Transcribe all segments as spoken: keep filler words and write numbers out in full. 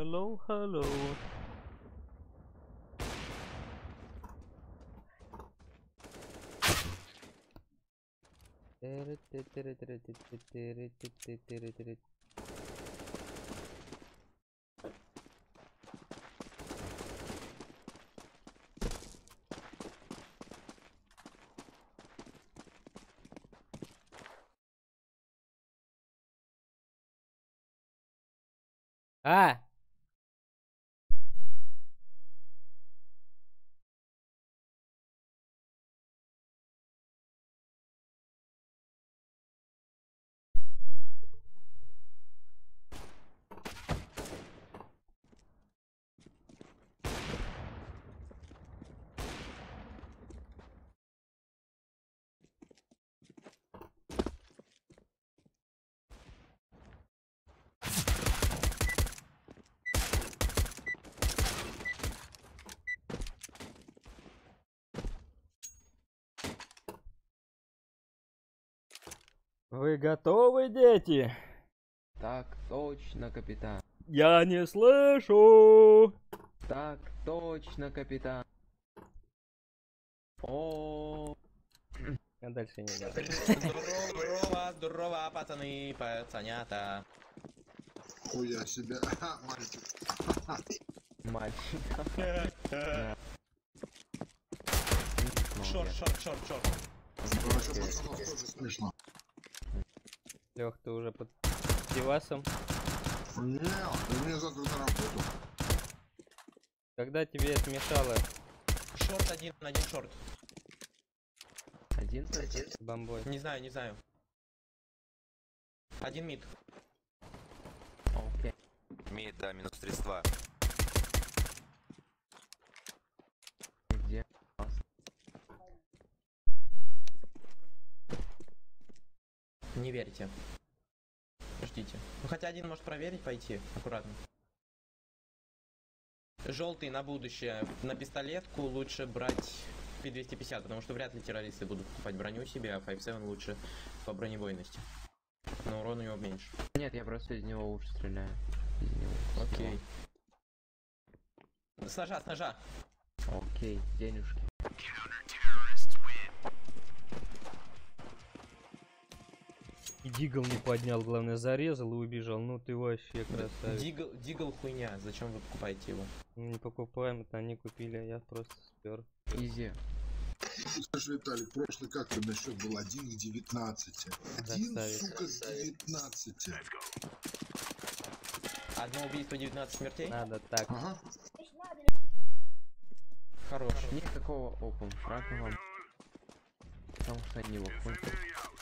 hello, hello. А! Вы готовы, дети? Так точно, капитан. Я не слышу. Так точно, капитан. О. А дальше не знаю. Здорово, здорово, пацаны, пацанята. Хуя себе, мальчик. Мальчик. Шорт, шорт, шорт, шорт. Вообще, пацанов тоже смешно. Лех, ты уже под девасом. Не, мне завтра на работу. Когда тебе это мешало? Шорт один, один шорт. Один, один. С бомбой. Не знаю, не знаю. Один мид. Окей. Мид, да, минус тридцать два. Где? Не верьте. Ждите. Ну хотя один может проверить, пойти. Аккуратно. Желтый на будущее. На пистолетку лучше брать пи двести пятьдесят, потому что вряд ли террористы будут покупать броню себе, а пять семь лучше по бронебойности. Но урон у него меньше. Нет, я просто из него лучше стреляю. Из него. Окей. С ножа, с ножа. Окей, денежки. И Дигл не поднял, главное зарезал и убежал. Ну ты вообще красавец. Дигл, Дигл хуйня. Зачем вы покупаете его? Не покупаем, это они купили, а я просто спер. Изи. Слушай, Виталик, прошлый как ты насчет был один к девятнадцати. Один, Красавец. сука, к девятнадцати. Одно убийство, девятнадцать смертей? Надо так. Ага. Хорош. Никакого опен фрака вам. Потому что они его хуйня.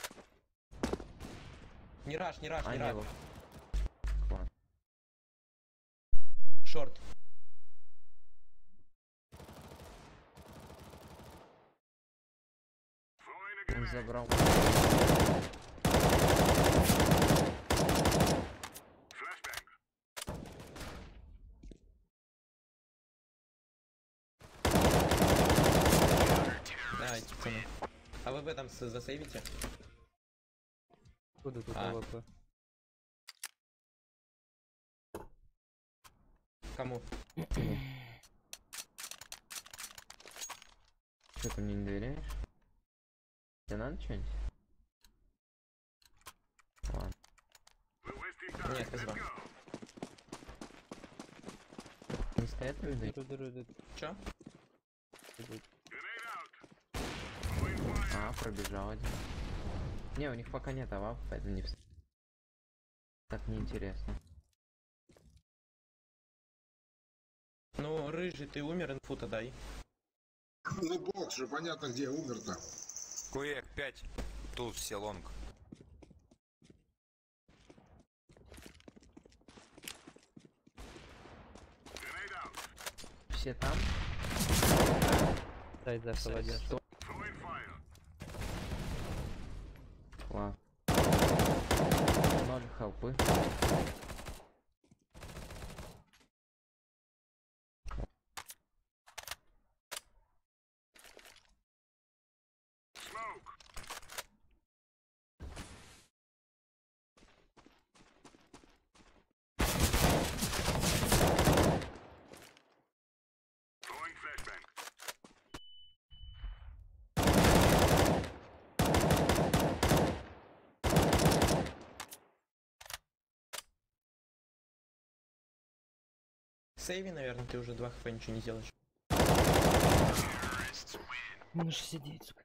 Не раш, не раш, не Они раш. его. Класс. Шорт. Он забрал. Давайте, пацаны. А вы в этом с- засейвите? Куда тут А. АВП? Кому? Что, ты мне не доверяешь? Тебе надо что-нибудь? Ладно. Нет, спасибо. Не стоят на виду? Ру-ру-ру-ру. Чё? А, пробежал один. Не, у них пока нет авап, поэтому не вс- так неинтересно. Ну, рыжий, ты умер, инфу-то дай. Ну, бот же, понятно, где умер-то. Куек, пять. Тут все лонг. Все там? Дай зашел один. Сто- Ладно. Ноль хелпы. Сейви, наверное, ты уже два хп ничего не сделаешь. Минус шестьдесят девять, сука.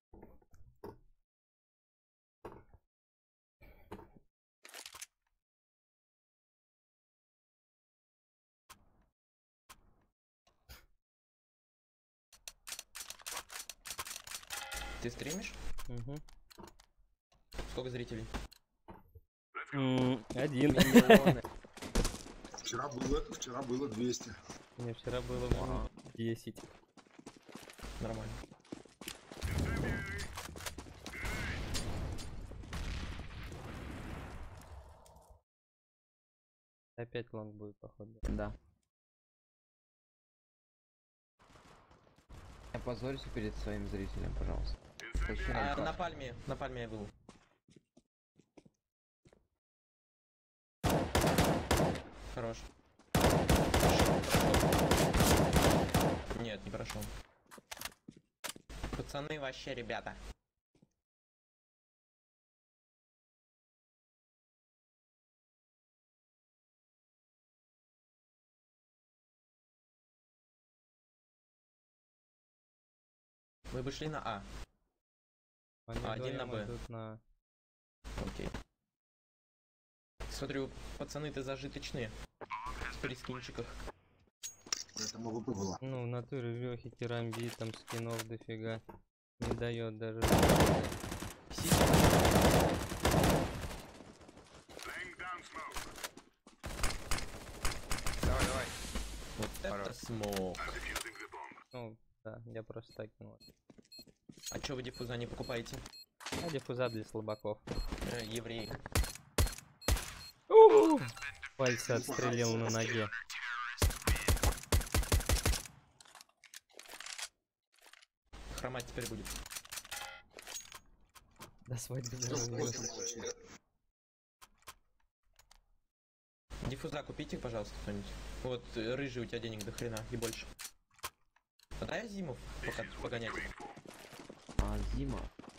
Ты стримишь? Угу. Сколько зрителей? М, Один. Миллионы. Вчера было, вчера было двести. У меня вчера было Вау. десять. Нормально. Опять лонг будет, походу. Да. Не опозорься перед своим зрителем, пожалуйста. Тащи А, нам на карту. пальме, на пальме я был. Хорош. Нет, не прошел. Пацаны, вообще, ребята. Вы бы шли на А. Они А, один на вдвоем Б. идут на... Окей. Смотрю, пацаны-то зажиточные. В прискинчиках. Поэтому ВП была. Ну, в натуре Лёхи керамбит, там скинов дофига. Не дает даже. Давай, давай. Вот это Хорош. смог. Ну, да, я просто так кинул. А чё вы диффуза не покупаете? А диффуза для слабаков. Э, евреи. Пальцы отстрелил на ноге. Хромать теперь будет. До свадьбы Кто здоровья. просто молчит. Диффуза купите, пожалуйста, кто-нибудь. Вот, э, рыжий, у тебя денег до хрена и больше. А дай Зимов пока погонять. А, Зима.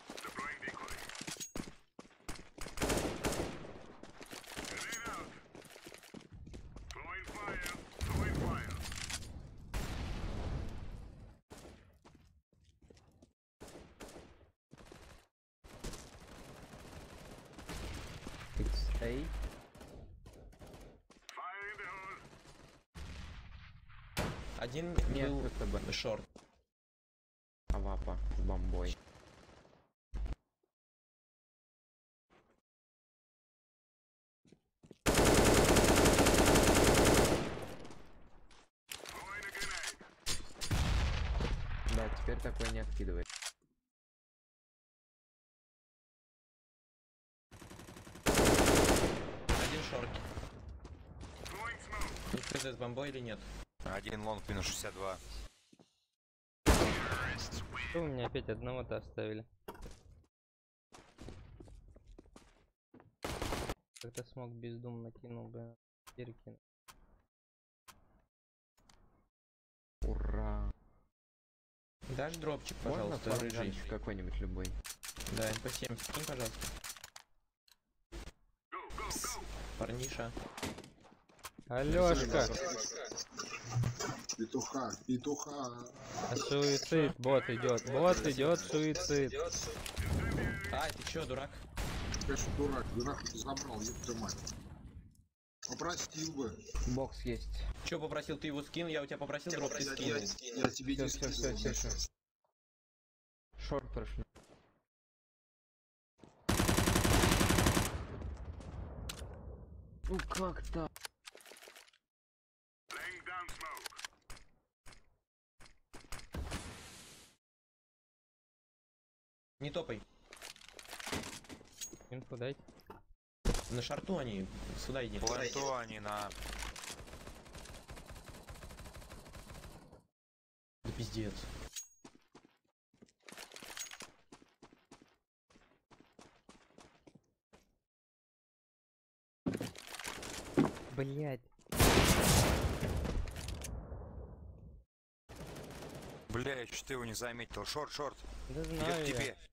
Икс Эй. Один Нет, был ВТБ. шорт. Авапа с бомбой. Да, теперь такое не откидывает. Один шорт. Не хз с бомбой или нет? Один лонг минус шестьдесят два. Что у меня опять одного-то оставили? Как-то смог бездумно кинул бы. Перекинул. Ура. Дашь дропчик, Можно пожалуйста, рыжий? фарганчик какой-нибудь любой? Да, эн пэ семь скинь, пожалуйста. Пс, парниша. Алёшка! Петуха, петуха. А суицид, бот идет, бот идет, суицид. Ай, ты чё, дурак? Конечно, дурак, дурак ты забрал, ёпта мать. Попростил бы. Бокс есть. Чё попросил, ты его скин? Я у тебя попросил дроп, ты Я, скинул. я тебе Всё, не всё, скидывал. всё, всё, всё. Шорт прошли. Ну как так? Не топай. Инфу дайте. На шарту они. Сюда иди. Планту они на... Да пиздец. Блять. Бля, я чуть его не заметил. Шорт, шорт. Да Идет знаю к я. тебе.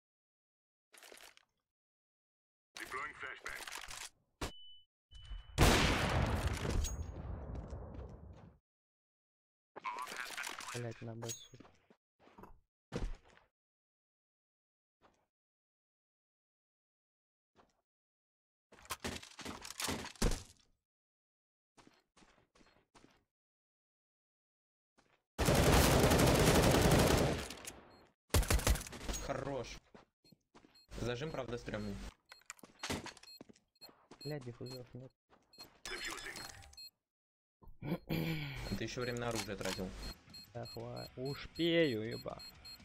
Блять, на басу. Хорош. Зажим, правда, стрёмный. Блять, диффузоров нет. Ты еще время на оружие тратил. Да хватит. Успею, еба.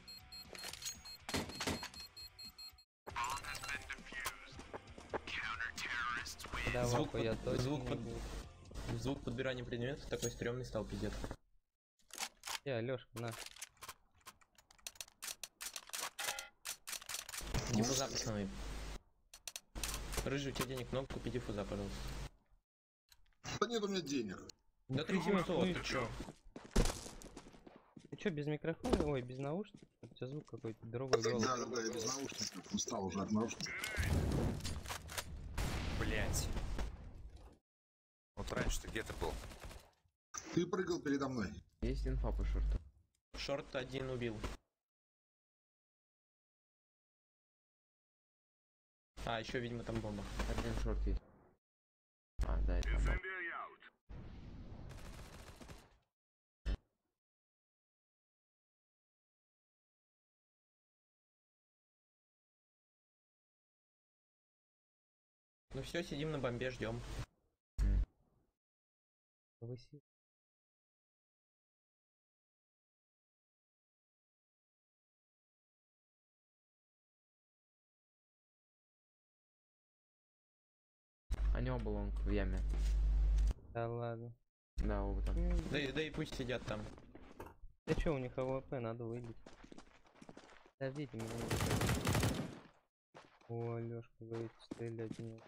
Да, Звук ваху я под- точно звук не под- буду. Звук подбирания предметов такой стрёмный стал, пиздец. Я, Лёшка, на. Диффуза, пацаны. Рыжий, у тебя денег много, купи диффуза, пожалуйста. Да нет у меня денег. Да три семьсот, ты чё? Ты чё, без микрофона? Ой, без наушников? У тебя звук какой-то другой голос. Да, да, да, я без наушников устал уже от наушников. Блять. Вот раньше ты где-то был. Ты прыгал передо мной. Есть инфа по шорту. Шорт один убил. А, еще, видимо, там бомба. Один шорт есть. А, да, это бомба. Ну все, сидим на бомбе, ждем. Выси. Они оба лонг в яме. Да ладно. Да, оба там. Да, и- да и пусть сидят там. Да чё, у них АВП, надо выбить. Подождите меня. О, Лёшка говорит, стрелять нет.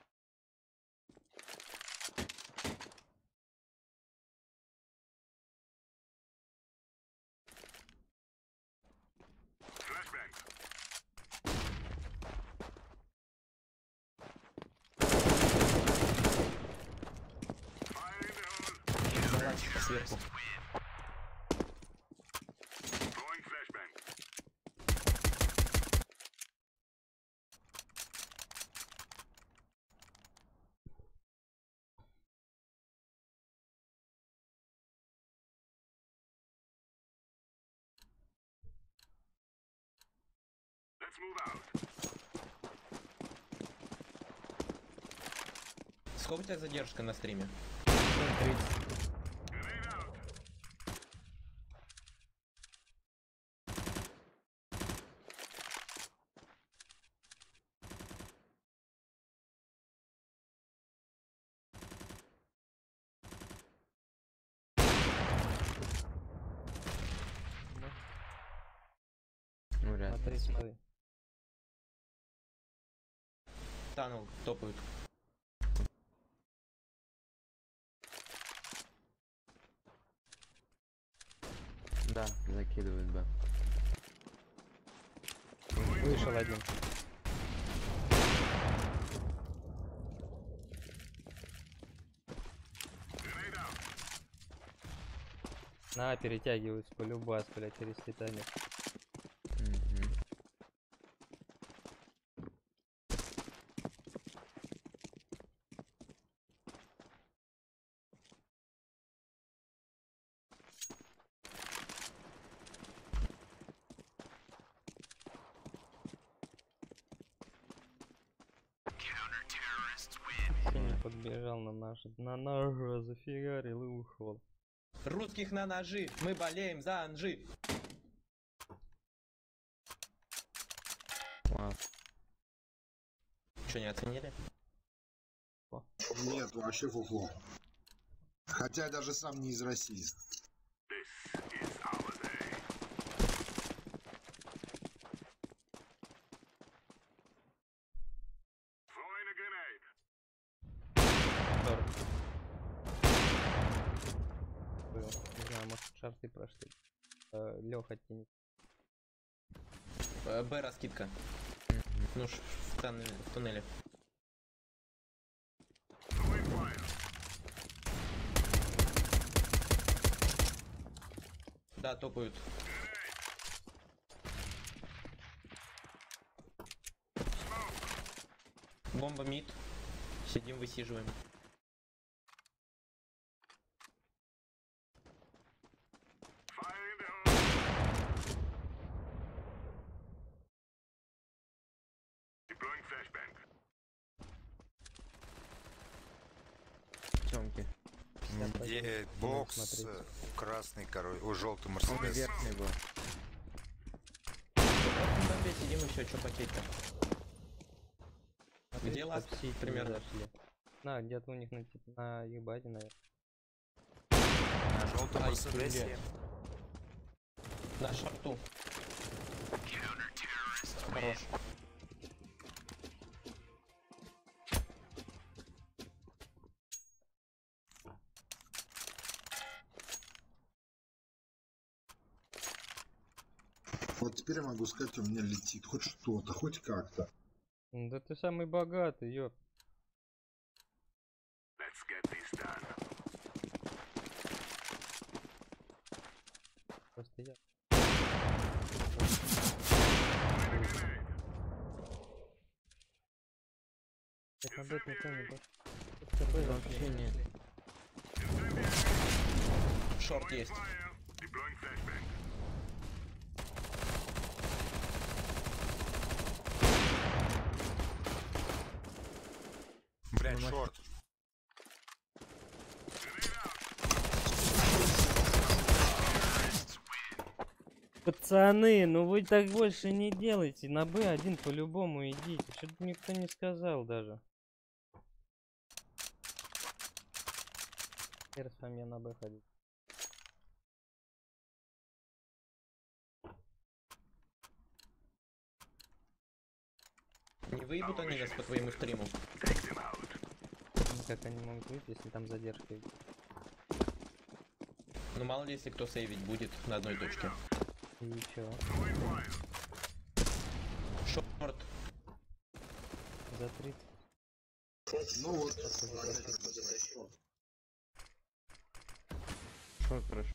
Залазь сверху. Сколько у тебя задержка на стриме? тридцать. Ну, вряд Смотри, ли. смотри. Танул, топают. Да, закидывают, да. Вышел один. На, перетягиваются по любас, блядь, через Титаник. Мгм. Синий подбежал на наш, на наш зафигарил и ушел. Русских на ножи! Мы болеем за Анжи! Класс. Что, не оценили? Нет, вообще фуфло. Хотя я даже сам не из России. Торт. Не знаю, может шарты прошли. Леха тянет. Э, Б раскидка. Ну ж, в, тон- в туннеле. Да, топают. Бомба мид. Сидим, высиживаем. Тёмки. Где бокс смотреть. э, красный, король, о, желтый Он Мерседес. верхний был. Просто на бомбе сидим и все, что хотеть-то. Где ласт примерно? Зашли. На, где-то у них на, типа, на их базе, наверное. На желтом Ай, Мерседесе. привет. На шарту. Хорош. Вот теперь я могу сказать, у меня летит хоть что-то, хоть как-то. Да ты самый богатый, ёп. Просто я. Так на бэт никто не бэт. Просто бэт Вообще нет. Шорт есть. Блять, Ну, шорт. Пацаны, ну вы так больше не делайте. На Б один по-любому идите. Что-то никто не сказал даже. Теперь с вами на Б ходить. Не выебут они нас по твоему стриму. Ну, как они могут выйти, если там задержка идет? Ну мало ли, если кто сейвить будет на одной точке. И чё? Шорт. За тридцать. Ну вот. Шорт хорошо.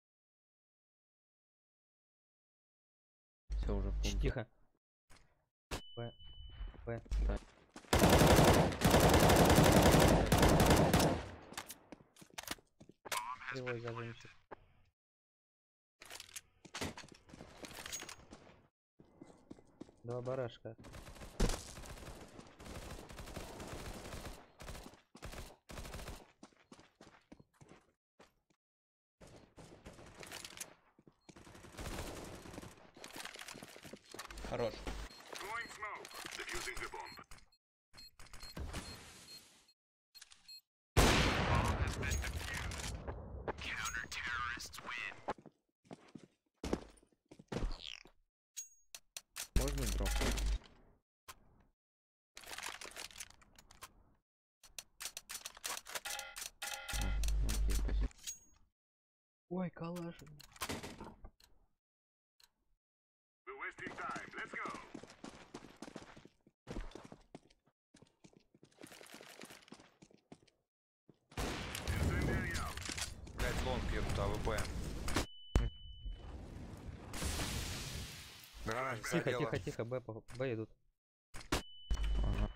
Все уже Ч, пункт. тихо. Б. Б. Да. Кривой зажимчик. Два барашка. Хорош. Можно дроп? А, окей, спасибо. Ой, калаш. Блять, лонг едут, АВП. Гранат Тихо, задела. тихо, тихо, Б, по- Б идут. Ага.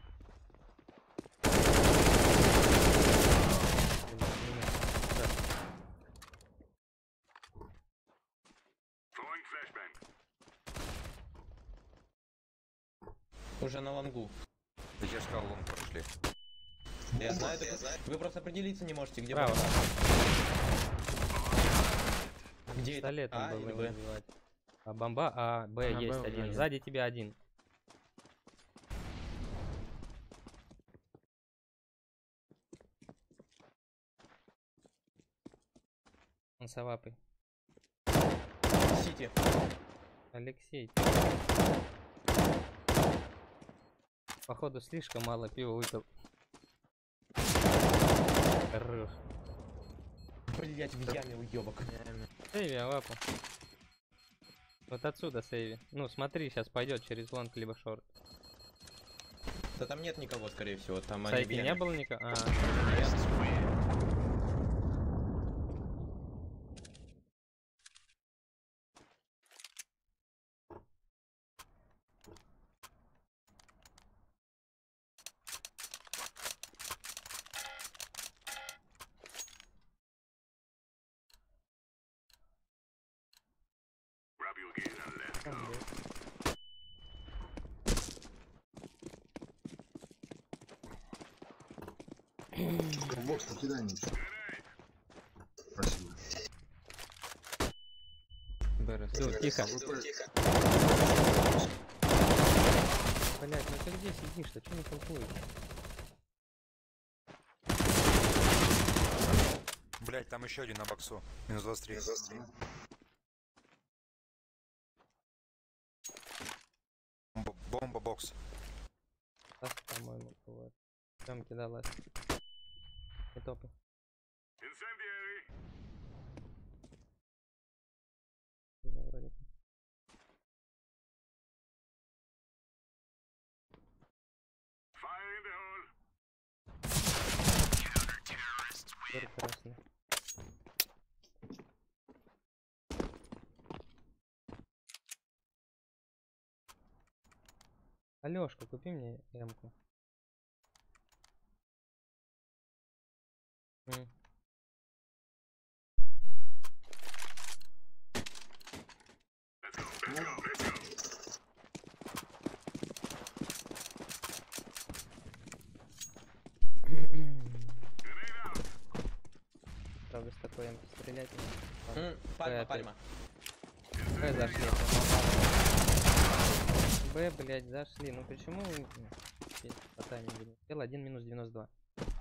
Уже на лонгу. Я же сказал, лонг прошли. Я знаю, я знаю. Вы просто определиться не можете, где Право. бомба. Где это? Пистолетом А бы или вы Б? убивать. А бомба, а Б А, есть Б один. уже Сзади тебя один. Он совапый. Сити. Алексей. Походу слишком мало пива выпил. Хорош. Блять, в яме уебок. Эй, авапу. Вот отсюда сейви. Ну, смотри, сейчас пойдет через лонг либо шорт. Да там нет никого, скорее всего. Там они Сайки не бегали. было никого? А, там был. В бокс не кидай ничего. Спасибо. БРС. Всё, тихо. АВП. Блять, ну ты где сидишь-то? Чё не толкуешь? Блять, там еще один на боксу. Минус двадцать три. Бомба, бомба бокс. Так, по-моему, вот. Там кидалась. Не топы. Да, вроде как. Прекрасно. Алёшка, купи мне эмку. М. Правда, с такой эмки стрелять не надо. М, Пальма, опять. пальма. Б зашли. Б, блять, зашли. Ну почему вы ну, здесь по таймингу не успел? один минус девяносто два.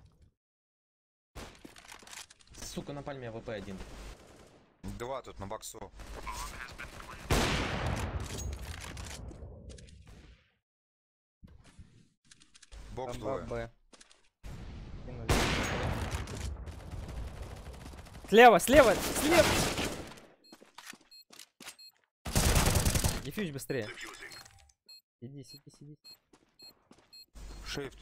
Сука, на пальме АВП один. Два тут на боксу. Бокс Бомба двое. Б. Кинули. Слева, слева, слева! Дефьюз быстрее. Сиди, сиди, сиди. Shift.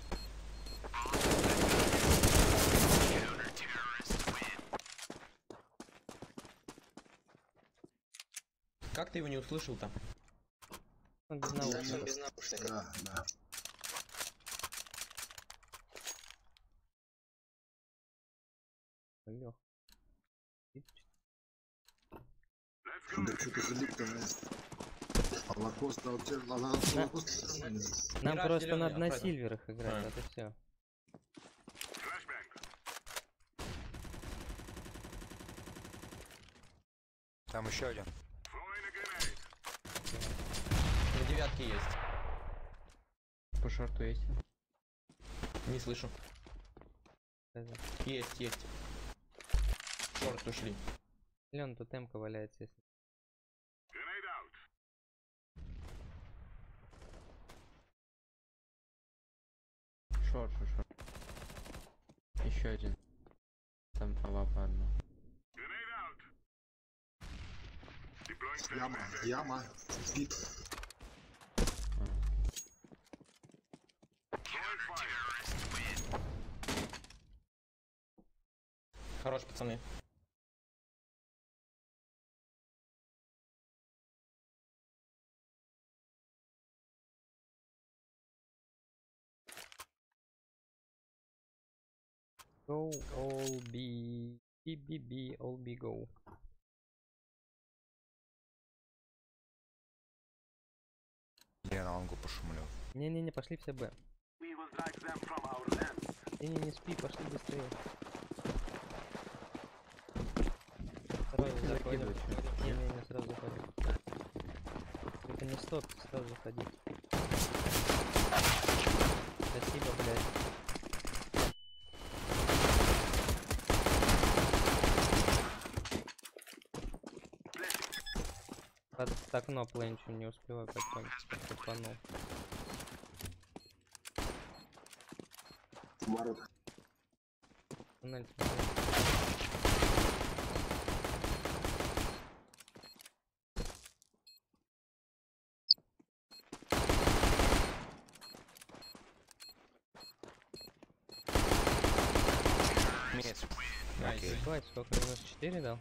Как ты его не услышал-то? Он без наушников. Да, да. Лёх. Да что-то залип-то, а лакоста, а у тебя а лакоста лакоста всё равно не знаю. Нам Мираж просто зелёный, надо на Альфреда. сильверах играть, А. это все. Там еще один. На девятке есть. По шорту есть? Не слышу. Есть, есть. Шорт ушли. Лен, тут эмка валяется, если. Шорт, шорт, шорт. Еще один. Там лапа одна. Яма, яма, спит. Хорош, пацаны. Go, all B. B, B, B, all B, go. Я на лонгу пошумлю. Не-не-не, пошли все Б. Не-не, не спи, пошли быстрее. Сразу заходим. Не-не-не, сразу заходим. Это не стоп, сразу заходи. Спасибо, блядь. Под окно пленчу не успеваю потом. Попанул. Ворот. Туннель смотри. Найс. Окей. Ебать, сколько минус четыре дал?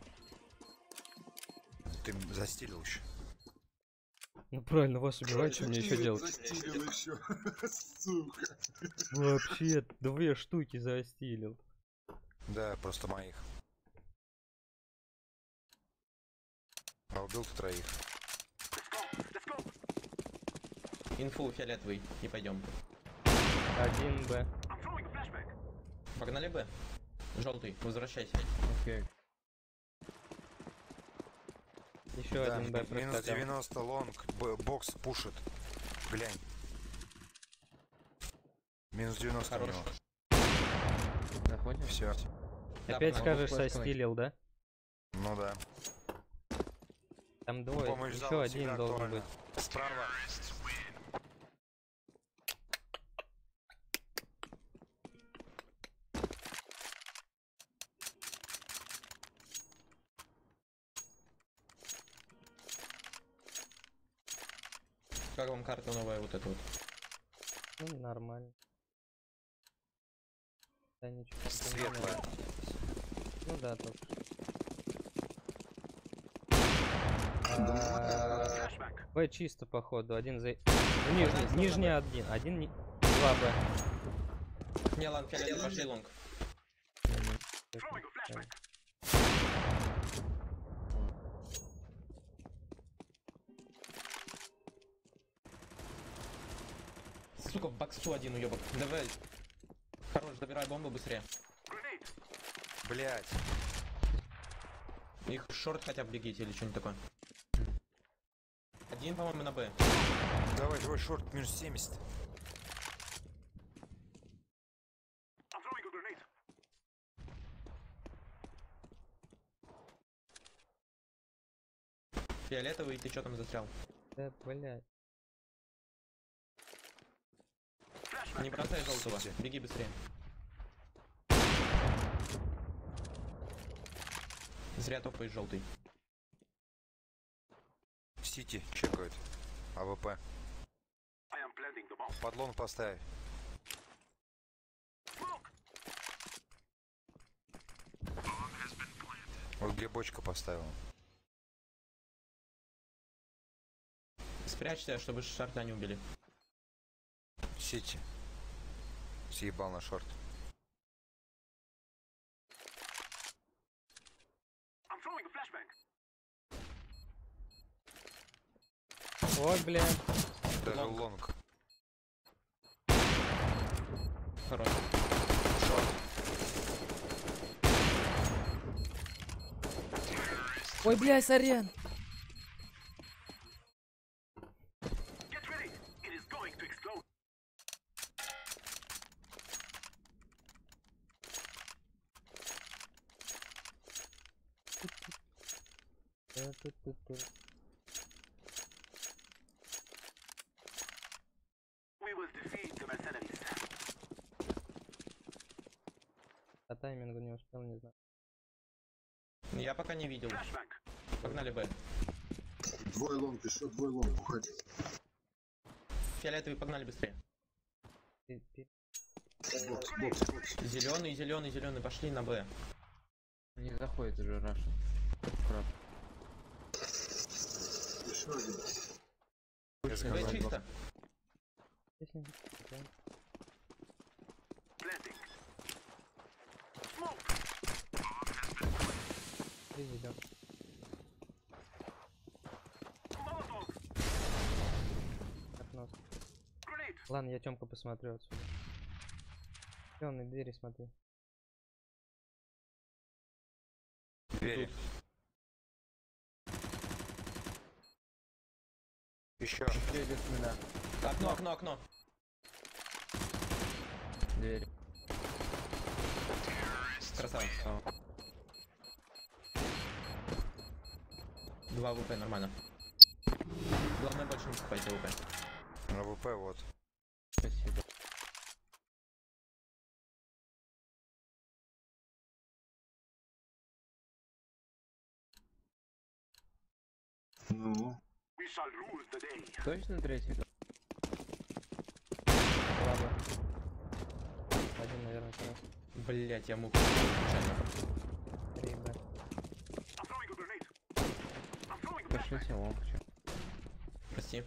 Ты застилил еще. Ну правильно, вас убивать, что мне еще делать? Застилил еще. Сука. Вообще, две штуки застилил. Да, просто моих. А убил ты троих. Инфу фиолетовый. И пойдем. Один Б. Погнали Б. Желтый, возвращайся. Окей. Еще Да, один Б минус проскакал. девяносто лонг, б- бокс пушит. Глянь. Минус девяносто у Хорош. него. Заходим? Все. Да, Опять погнали. скажешь, Флешкой. состилил, да? Ну да. Там двое, Помощь еще зала один всегда должен актуальна. быть. Справа. Как вам карта новая вот эта вот? Ну, нормально. Да, ничего. не Светлая. меняется. Ну да, тут. А, Б чисто походу, один за... Ну, нижний, нижний один, один, ни- два Б. Не, ладно, фиолетовый, пошли лонг. Сука, в боксу один уебок. Давай. Хорош, забирай бомбу быстрее. Блять. Их в шорт хотя бы бегите или что-нибудь такое. Один, по-моему, на Б. Давай, твой шорт минус семьдесят. Фиолетовый, ты что там застрял? Да, блядь. Не бросай желтого. Сити. Беги быстрее. Зря топаешь желтый. Сити чекают. АВП. Под лонг поставь. Вот где бочка поставила. Спрячься, чтобы шарта не убили. Сити. Съебал на шорт. Ой, блядь. Даже Лонг. лонг. Хорош. Ой, блядь, сорян. Ту-ту-ту-ту. По таймингу не успел, не знаю. Я пока не видел. Погнали Б. Двое лонг, еще двое лонг, уходи. Фиолетовый, погнали быстрее. Ты- ты- Бокс, бокс, бокс. Зеленый, зеленый, зеленый, пошли на Б. Не заходит уже Раша. Краб. Еще один. Я Б заказал. чисто. Если не- да. Президент. Окно. Ладно, я Тёмку посмотрю отсюда. Зелёные двери смотри. Двери. Еще. Едет смена. Окно, окно, окно. Двери. Красавец. Два ВП, нормально. Главное больше не спать ВП. АВП вот. Спасибо. Ну, Точно третий? Слабо. Один, наверное, как раз. Блять, я мог случайно. смысле лонг? Чё? Прости.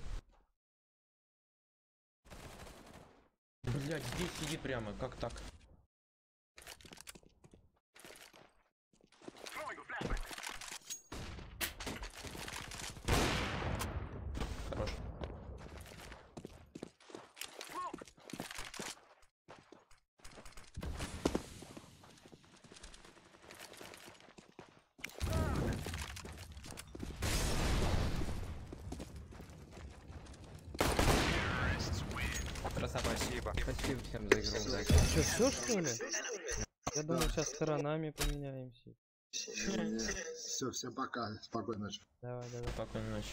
Блять, здесь сидит прямо, как так? Хорош. Красава. Спасибо. Спасибо всем за игру, удачи. Че, все что ли? Я думаю, сейчас сторонами поменяемся. Все, всем пока. Спокойной ночи. Давай, давай. Спокойной ночи.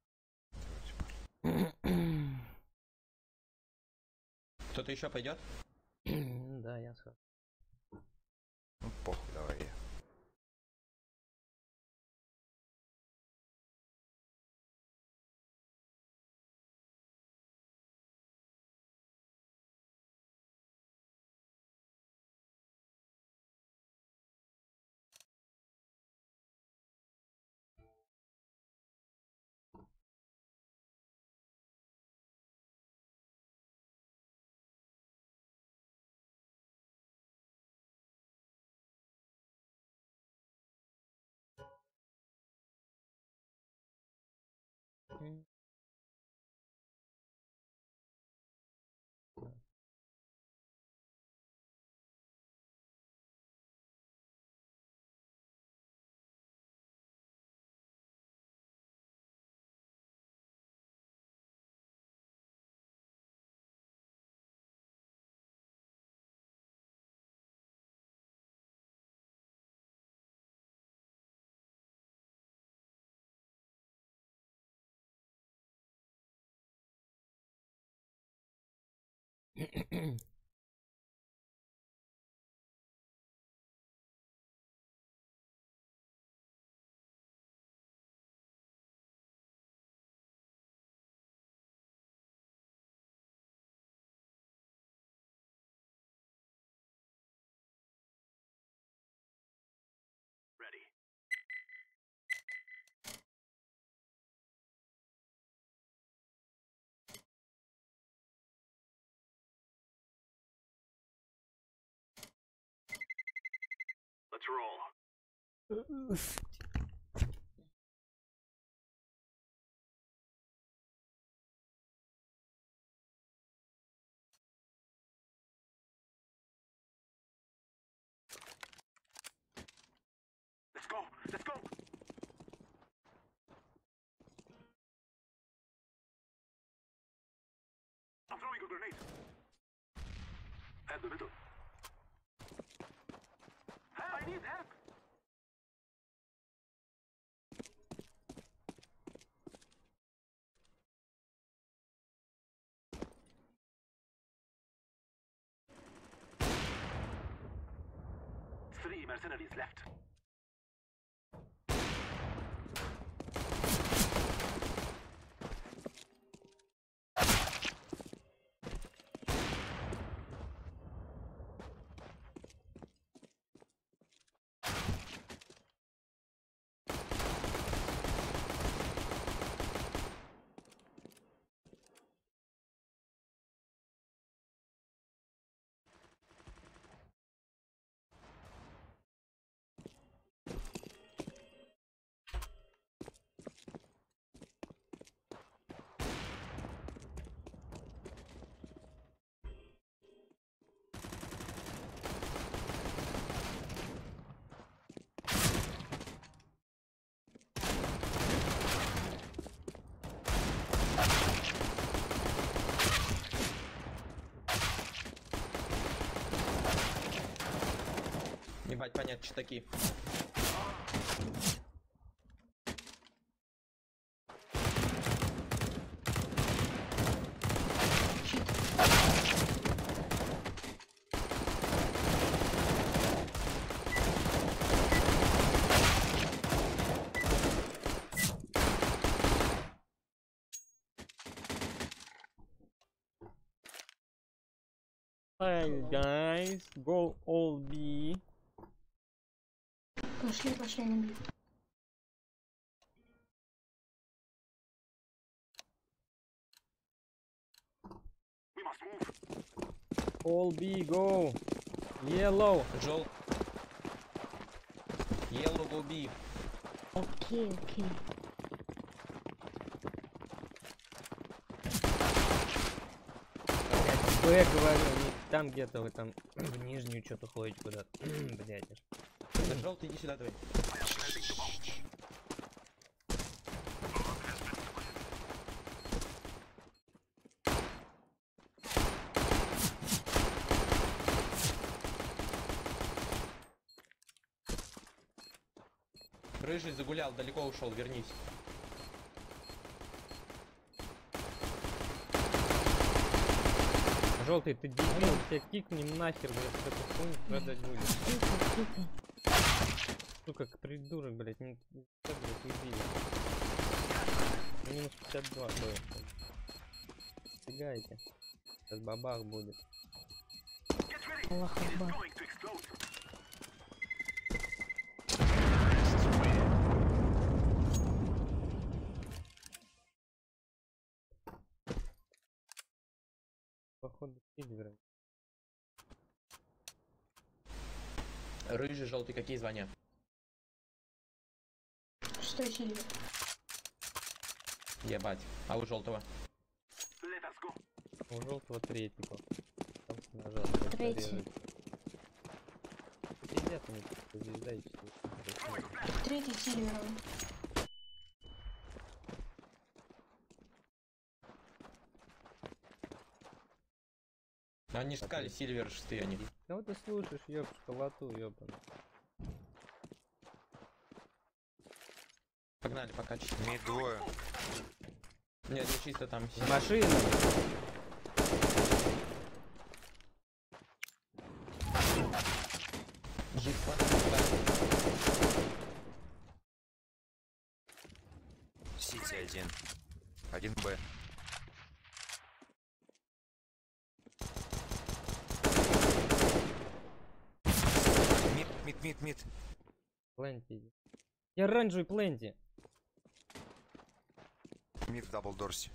Кто-то еще пойдет? Да, я схожу. Ну, похуй, давай я. Three mercenaries left. Ебать, понятно, что такие. Hi guys, go all B. Пошли, пошли на бит. must move. All B, go. Yellow. Жел. Yellow go B. Окей, окей. Б, говорю, не там где-то вы там в нижнюю что-то ходите куда-то. Блять. Желтый, иди сюда, давай. Рыжий загулял, далеко ушел, вернись. Желтый, ты дебил, тебя кикнем нахер, блядь, эту хуйню продать будешь. Тихо, тихо. Сука, как придурок, блядь, не что, блядь, убили. Минус пятьдесят два стоит. Фигайте. Сейчас бабах будет. Аллах Акбар. Going to explode. Походу Сильвер. Рыжий, желтый, какие звания? Что Сильвер? Ебать. А у желтого? Let us go. У желтого третий, по. Там нажал. просто Третий. резать. Пиздец, они тут звезда и что. Третий Сильвер. Они ж сказали, Сильвер шестые они. Кого ты слушаешь, ёб, школоту, ёбаный. Погнали, покачать. Мид двое. Нет, не чисто там. С машины. Жить, Сити один. Один Б. Мид, мид, мид, мид. Пленти. И оранжевый пленти. Мид в дабл дорсе.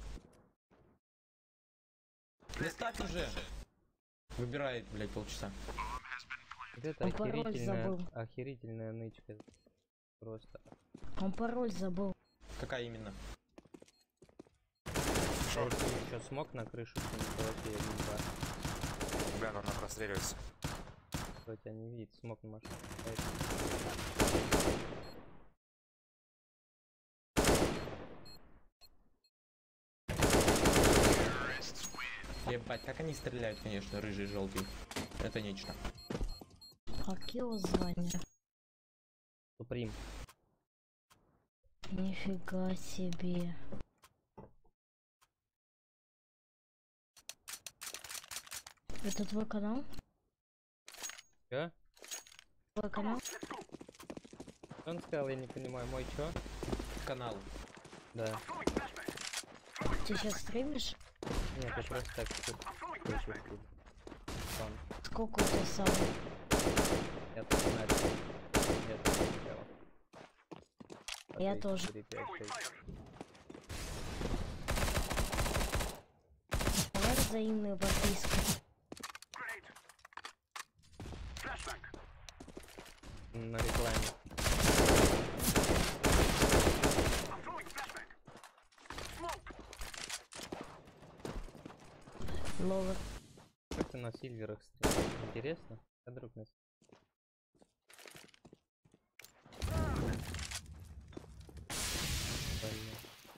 Да ставь уже! Выбирает, блядь, полчаса. Вот это Он пароль охерительная, забыл. охерительная нычка. Просто. Он пароль забыл. Какая именно? Шорт. Еще смог на крышу, что не вообще один, два. Бля, она простреливается. Кто тебя не видит, смог на машину. Ебать, как они стреляют, конечно, рыжий и желтый. Это нечто. Какие его звания? Суприм. Нифига себе. Это твой канал? Чё? Твой канал? Что он сказал, я не понимаю. Мой чё? Канал. Да. Ты сейчас стримишь? Нет, я просто так тут слышу. Фан. Сколько у тебя сам? Я тут начал. Я тут никого. Я Окей, тоже. четыре, пять, шесть. Давай взаимную подписку. Grenade. Flashbang. На рекламе. I'm throwing flashbang. Smoke. Ловер. Как ты на сильверах стримишь? Интересно? А друг нас. Блин.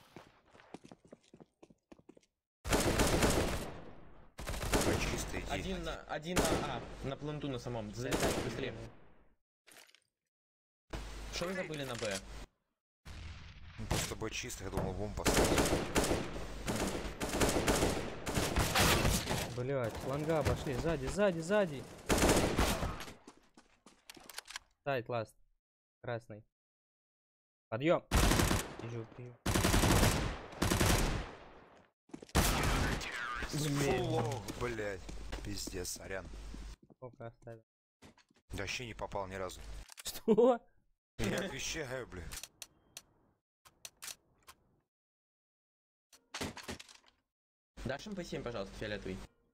Б чисто, иди. Один на, один на А, на пленту на самом. Залетайте быстрее. Что вы забыли на Б? Ну, просто Б чисто, я думал бомбу поставить. Блять, фланга обошли. Сзади, сзади, сзади. Сайт ласт. Красный. Подъем. Вижу, вижу. Фулло, блять. Пиздец, сорян. Сколько оставил? Да вообще не попал ни разу. Что? Я отвечаю, бля. Дашь эм пэ семь, пожалуйста, фиолетовый.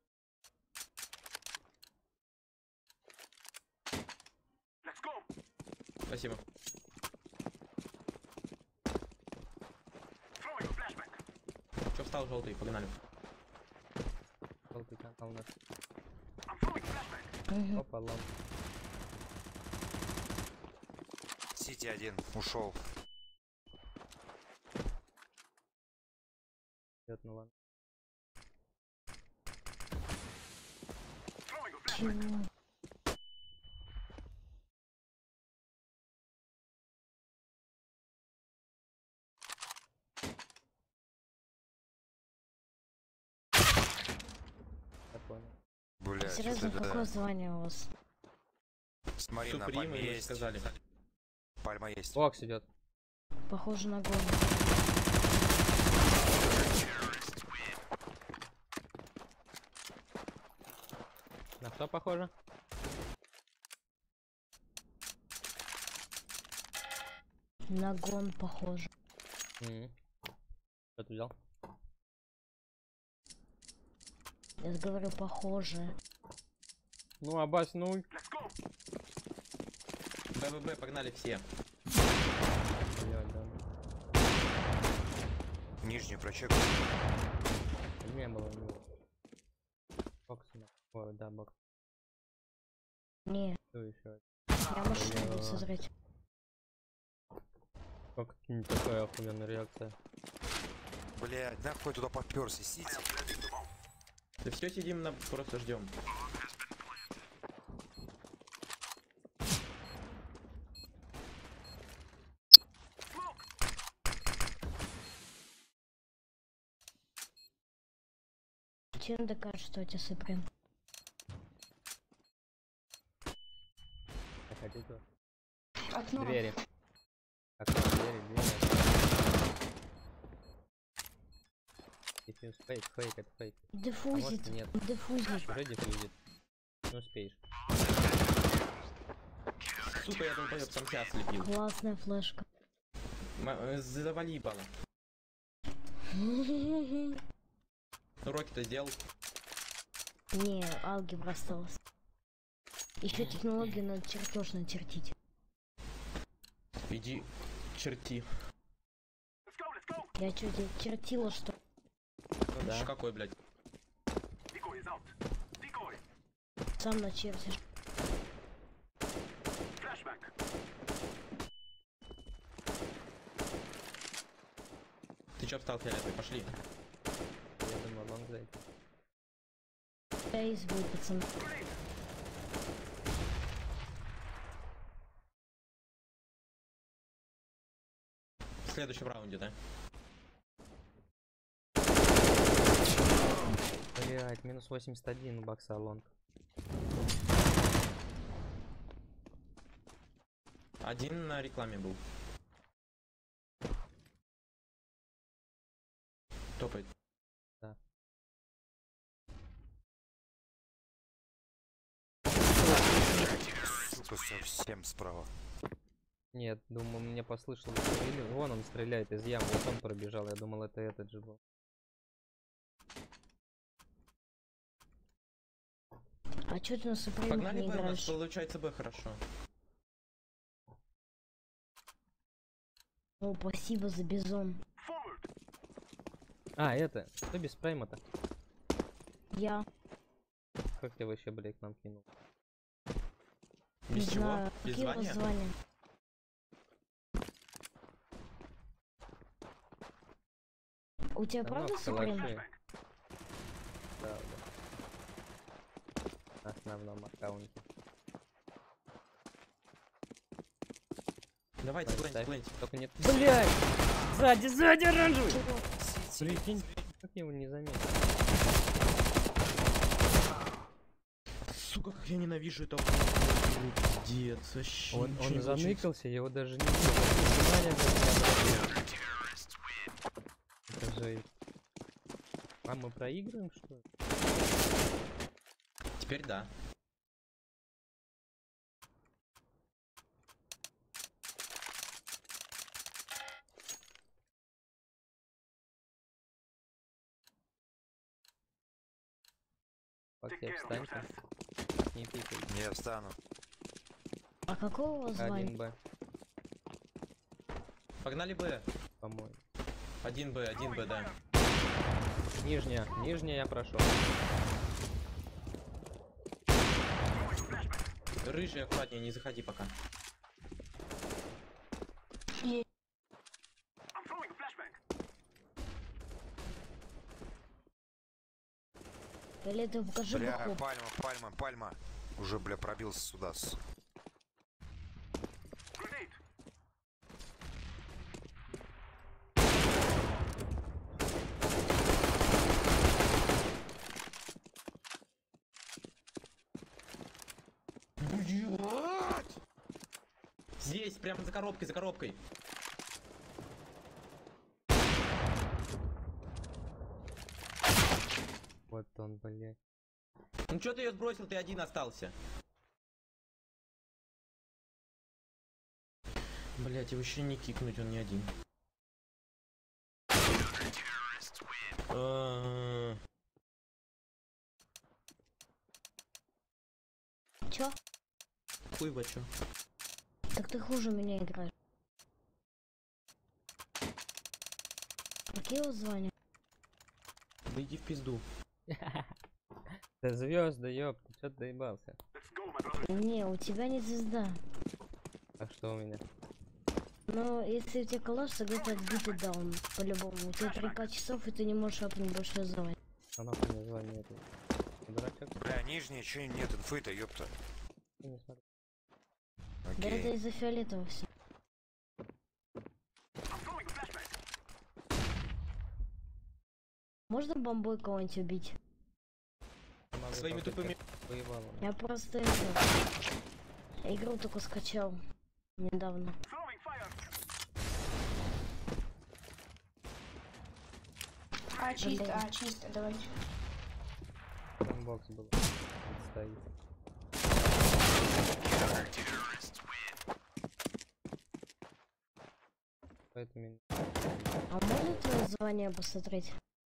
Спасибо. Throwing a flashback. Че встал желтый? Погнали. Желтый канал наш. I'm throwing a flashback. Мгм. Опа, ламп. Сити один ушел. Идет на ламп. Throwing a flashback. Чего? Я понял. Блять, Серьезно, вот это какое да. звание у вас? Смотри, на Суприм, пальме вы есть. сказали. Пальма есть. Бокс идет. Похоже на гон. На что похоже? На гон похоже. М. Что ты взял? Я говорю, похоже. Ну, Аббас, ну... Let's go. БББ, погнали все. Блядь, да. Нижний прочек. Не было у него. Бокс. на- Ой, да, бокс. Не, Что еще? я машину буду Бля. созрать. Как не такая охуенная реакция. Блять, нахуй туда поперся, Сити. Да все сидим, на... просто ждем. Чем докажешь, что у тебя Суприм? Заходи туда. Окно. Двери. Окно, двери, двери. Дефьюз, фейк, фейк, это фейк. А может Диффузит. нет, Диффузит. уже дефьюзит. Не успеешь. Сука, я долбоёб сам себя слепил. Классная флешка. М- э, Завали ебало. Уроки-то сделал. Не, алгебра осталась. Еще технологию надо чертеж начертить. Иди, черти. Let's go. Let's go. Я что, тебе чертила, что? Ну да. Ещё какой, блядь? Decoy is out. Decoy. Сам начертишь. Flashback. Ты чё встал, фиолетовый? Пошли. Я думаю, лонг зайти. Эйс будет, пацан. В следующем раунде, да? Блять, минус восемьдесят один у бокса лонг. Один на рекламе был. Топает. Сука, совсем справа. Нет, думаю, мне послышалось. Или вон он стреляет из ямы, вот он пробежал. Я думал, это этот же был. А чё ты на Супримах Погнали не Б, у нас играешь? получается Б хорошо. О, спасибо за бизон. Forward. А, это, кто без прайма-то? Я Как ты вообще, блядь, к нам кинул? Без не чего? знаю, Без какие у вас звания? звания? У тебя Да правда ну, Суприм? калаши. Правда. На основном аккаунте. Давайте, плэнти, Ставь. плэнти. Только нет. Блять! Сзади, сзади оранжевый! Сити. Прикинь, как я его не заметил. Сука, как я ненавижу это. Пиздец, вообще. Он, ничего он не получается. заныкался, я его даже не видел. Внимание обратил. Это жесть. А мы проигрываем, что ли? Теперь да. Как Take тебе care of встаньте? yourself. Не пикай. Не встану. А какого у вас звания? один Б. Погнали Б. По-моему. Один Б, один Б, да. Нижняя, нижняя я прошел. Рыжий, аккуратнее, не заходи пока. I'm throwing a flashbang. Фиолетовый, покажи Бля, буху. пальма, пальма, пальма. Уже, бля, пробился сюда. с- Grenade. Здесь, прямо за коробкой, за коробкой. Вот он, блядь. Ну чё ты ее сбросил, ты один остался. Блять, его еще не кикнуть, он не один. А, Чё? Хуй бачу. Так ты хуже меня играешь. Какие его звания? Да иди в пизду. Да звезды, ёб, ты чё ты доебался? Let's go, my brother. Не, у тебя не звезда. А что у меня? Но если у тебя калаш, то где-то отбитый даун, по-любому. У тебя три ка часов, и ты не можешь апнуть больше звания. А нахуй название это? Дурачок? Бля, нижняя, че нет инфы-то, ёпта. Ты не смотри. Да это Окей. из-за фиолетового все. I'm throwing a flashbang. Можно бомбой кого-нибудь убить? Могу Своими только тупыми- поебало. Я просто это... игру только скачал недавно. Throwing fire. А, чисто, а, чисто, давайте. Там бокс был. Тут стоит. Поэтому... А можно твое звание посмотреть?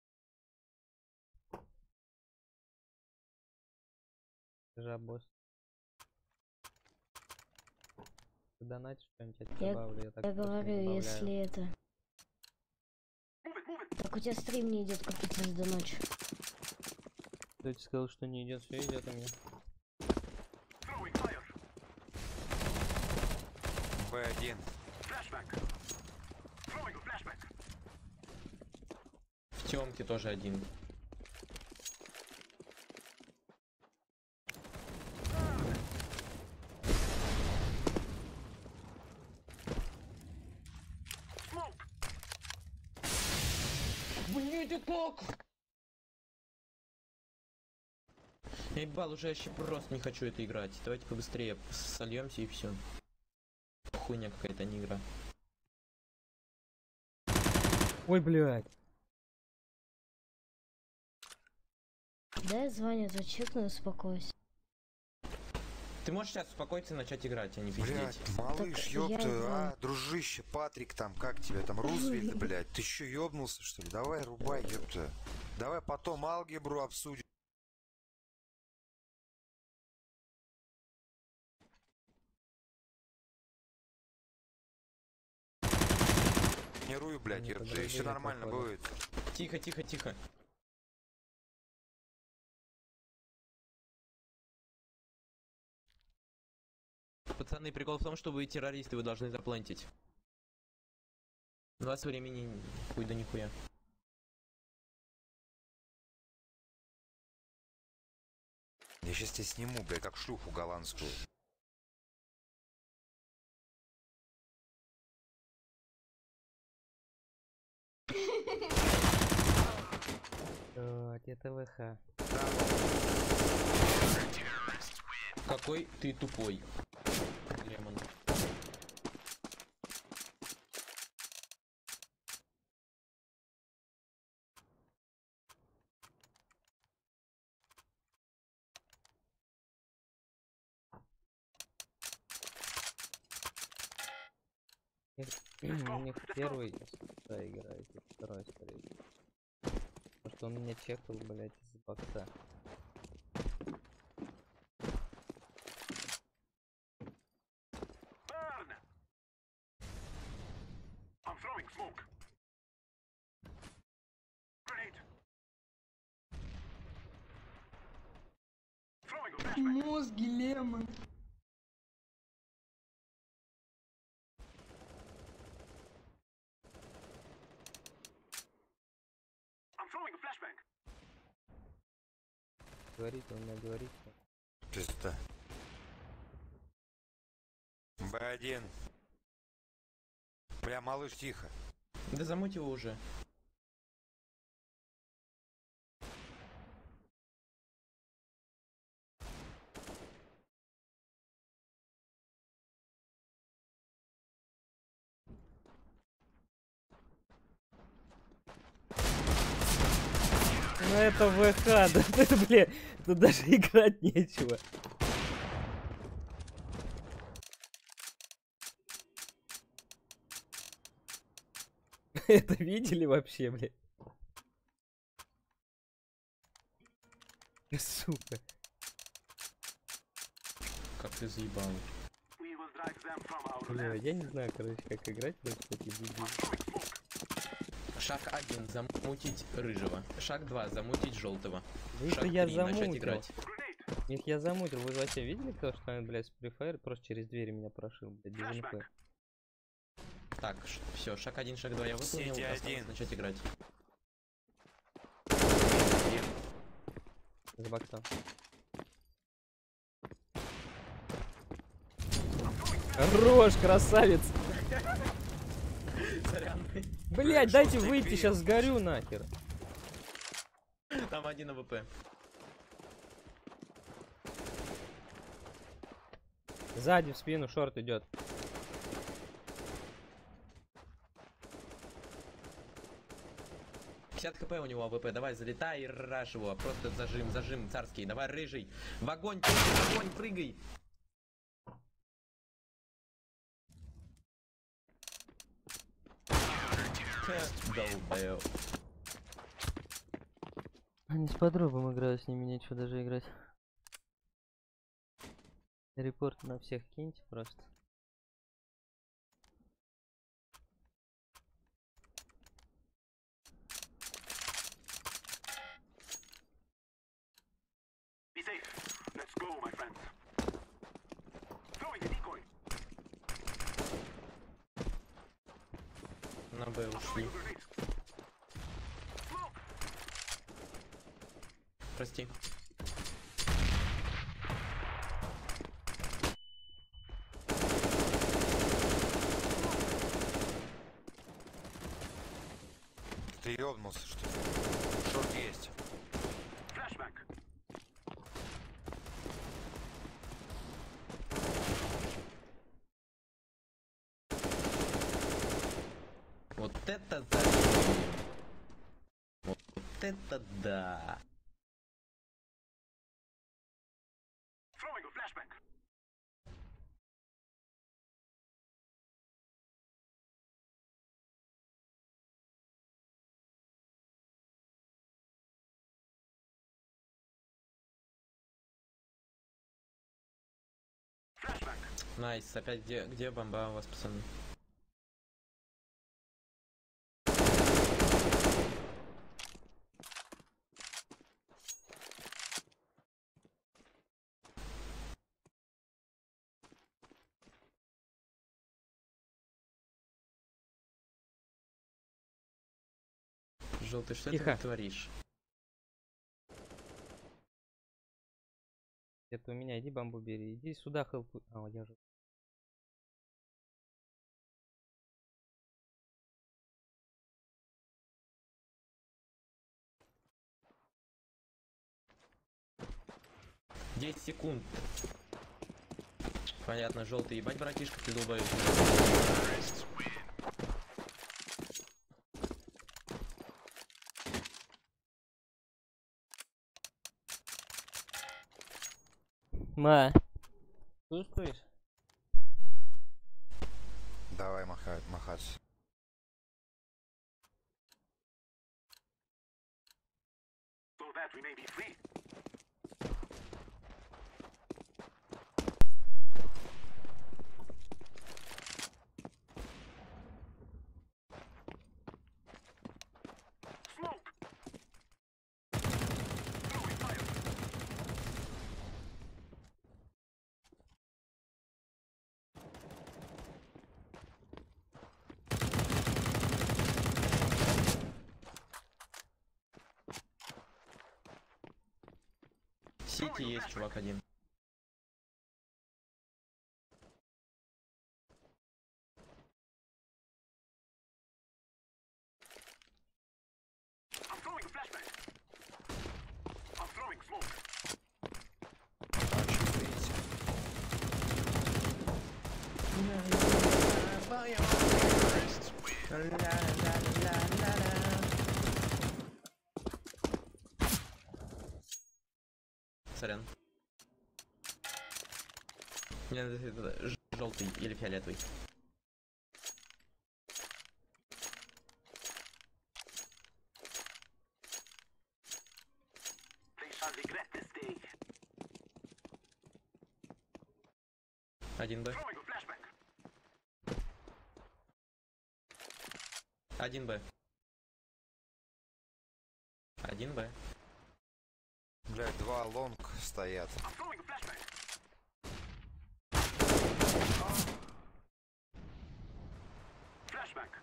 Жабос. Ты донатишь что-нибудь, я тебе Я- добавлю. Я, так Я просто говорю, добавляю. если это... Move it, move it. Так у тебя стрим не идет, как пятнадцать до ночи. Кто тебе сказал, что не идет, все идет у меня. Throwing fire. Б один. Flashbang. Throwing a flashbang. В темке тоже один. Smoke. Блин, это как? Я ебал, уже вообще просто не хочу это играть. Давайте побыстрее сольемся и все. Хуйня какая-то, не игра. Ой, блядь. Дай звание зачекну и успокойся. Ты можешь сейчас успокоиться и начать играть, а не Блядь, пиздеть. малыш, Так ёпта, я а, это- дружище, Патрик там, как тебя там, Рузвельт, блядь, ты ещё ёбнулся, что ли? Давай, рубай, ёпта. Давай потом алгебру обсудим. Не руй, блядь, Они ёпта, и подружились, все нормально походу. будет. Тихо, тихо, тихо. Пацаны, прикол в том, что вы террористы, вы должны заплантить. У вас времени хуй да нихуя. Я сейчас тебя сниму, блядь, как шлюху голландскую. Э, это ВХ. Какой ты тупой. Лемон. У них первый да, играет, и второй скорее. Потому что он меня чекал, блять, из бокса. Burn. Мозги лемон. I'm throwing a flashbang. Говорит, он меня говорит. Пизда. Б один. Бля, малыш, тихо. Да замуть его уже. Ну это ВХ, да это, бля, тут даже играть нечего. Это видели вообще, бля? Сука. Как ты заебал. We will drive them from our Бля, land. я не знаю, короче, как играть против таких дебилов. Throwing smoke. Шаг один замутить рыжего. Шаг два замутить желтого. Ну это Шаг я три начать замутил. играть. Grenade. Их я замутил. Вы вообще видели, кто что он, блядь, с Free Fire просто через двери меня прошил, блядь, без НП? Так, все, шаг один, шаг два я выполнил. Сиди Осталось один. начать играть. С бокса. Хорош, красавец! Сорян. Блять, дайте выйти, сейчас сгорю нахер. Там один АВП. Сзади в спину шорт идет. пятьдесят хп у него АВП, давай залетай и раш его. Просто зажим, зажим царский. Давай рыжий. В огонь, прыгай, в огонь, прыгай. Долбоёб. Они с подругом играют, с ними нечего даже играть. Репорт на всех киньте просто. Be safe. Let's go, my friends. Throwing a decoy. На Б ушли. Grenade. Smoke. Прости. Ты ёбнулся, что ли? Шорт есть. Flashbang. Вот это да. Вот это да. Throwing a flashbang. Flashbang. Найс, опять где, где бомба у вас, пацаны? Желтый, что Тихо. ты творишь? Это у меня, иди бамбу бери, иди сюда хелпу. А, я же. десять секунд. Понятно, желтый, ебать, братишка, ты долбоёб. Ма. Чувствуешь? Давай махать, махаться. So that we may be free. Smoke. Throwing fire. Сити есть чувак один. I'm throwing a flashbang. I'm throwing smoke. Сорян. Мне надо желтый или фиолетовый. They shall regret this day. Один Б. Throwing a flashbang. Один Б. Один Б. Блядь, два лонг стоят. I'm throwing a flashbang. Flashbang.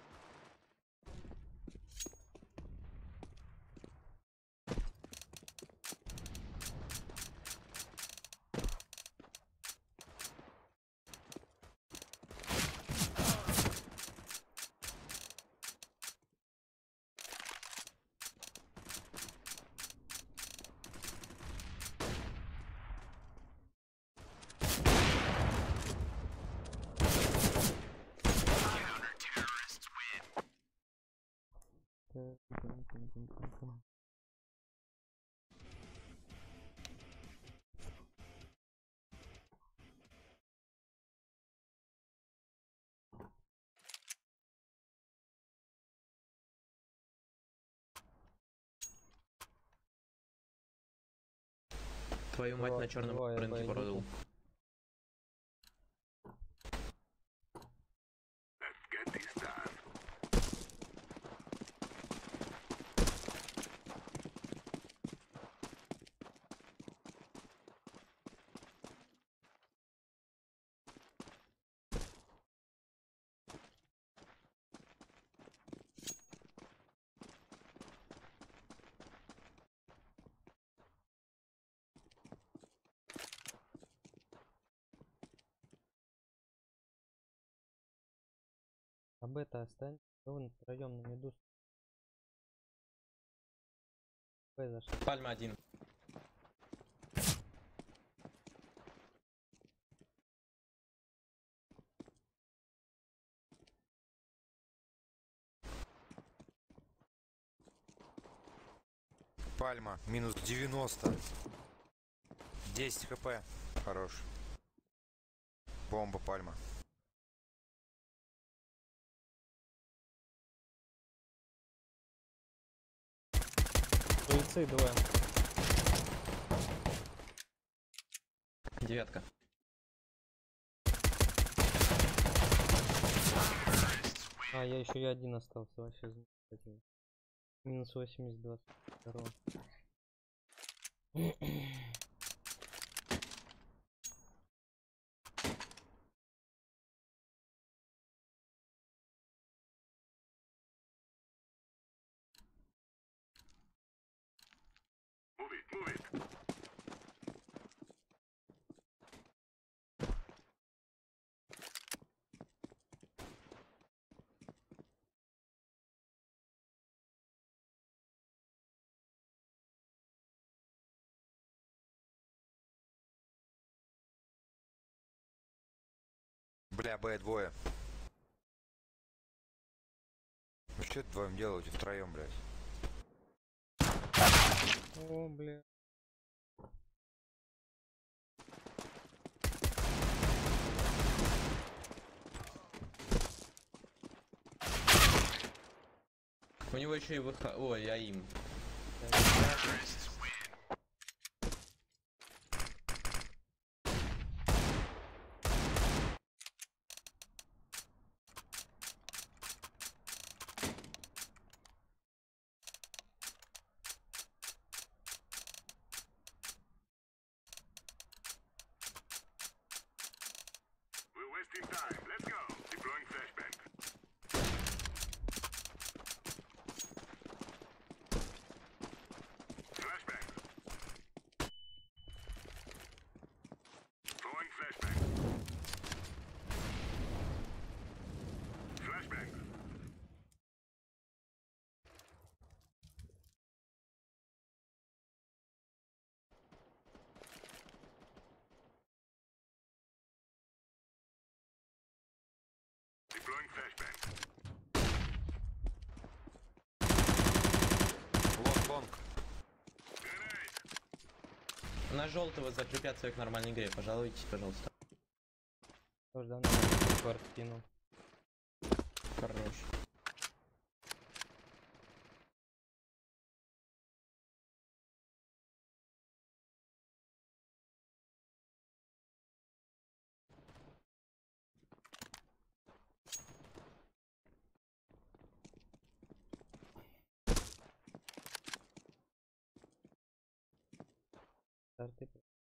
Твою мать Два- на черном двое рынке Б продал. Let's get this done. А бета остань. Вы втроем на меду. Б зашли. Пальма один. Пальма, минус девяносто. десять хп. Хорош. Бомба, пальма. Суицид двое. Девятка. А, я еще и один остался. Вообще замечательно. Минус восемьдесят два. Здорово. Move it, move it. Бля, Б двое. Ну что это вдвоем делаете? Втроем, блядь. О, бля. У него еще и выход. Ой, я им. We're wasting time. Let's go. Deploying flashbang. Flashbang. На желтого за препятствие к нормальной игре, пожалуйтесь, пожалуйста. Тоже давно на кварт кинул. Хорош. Старты.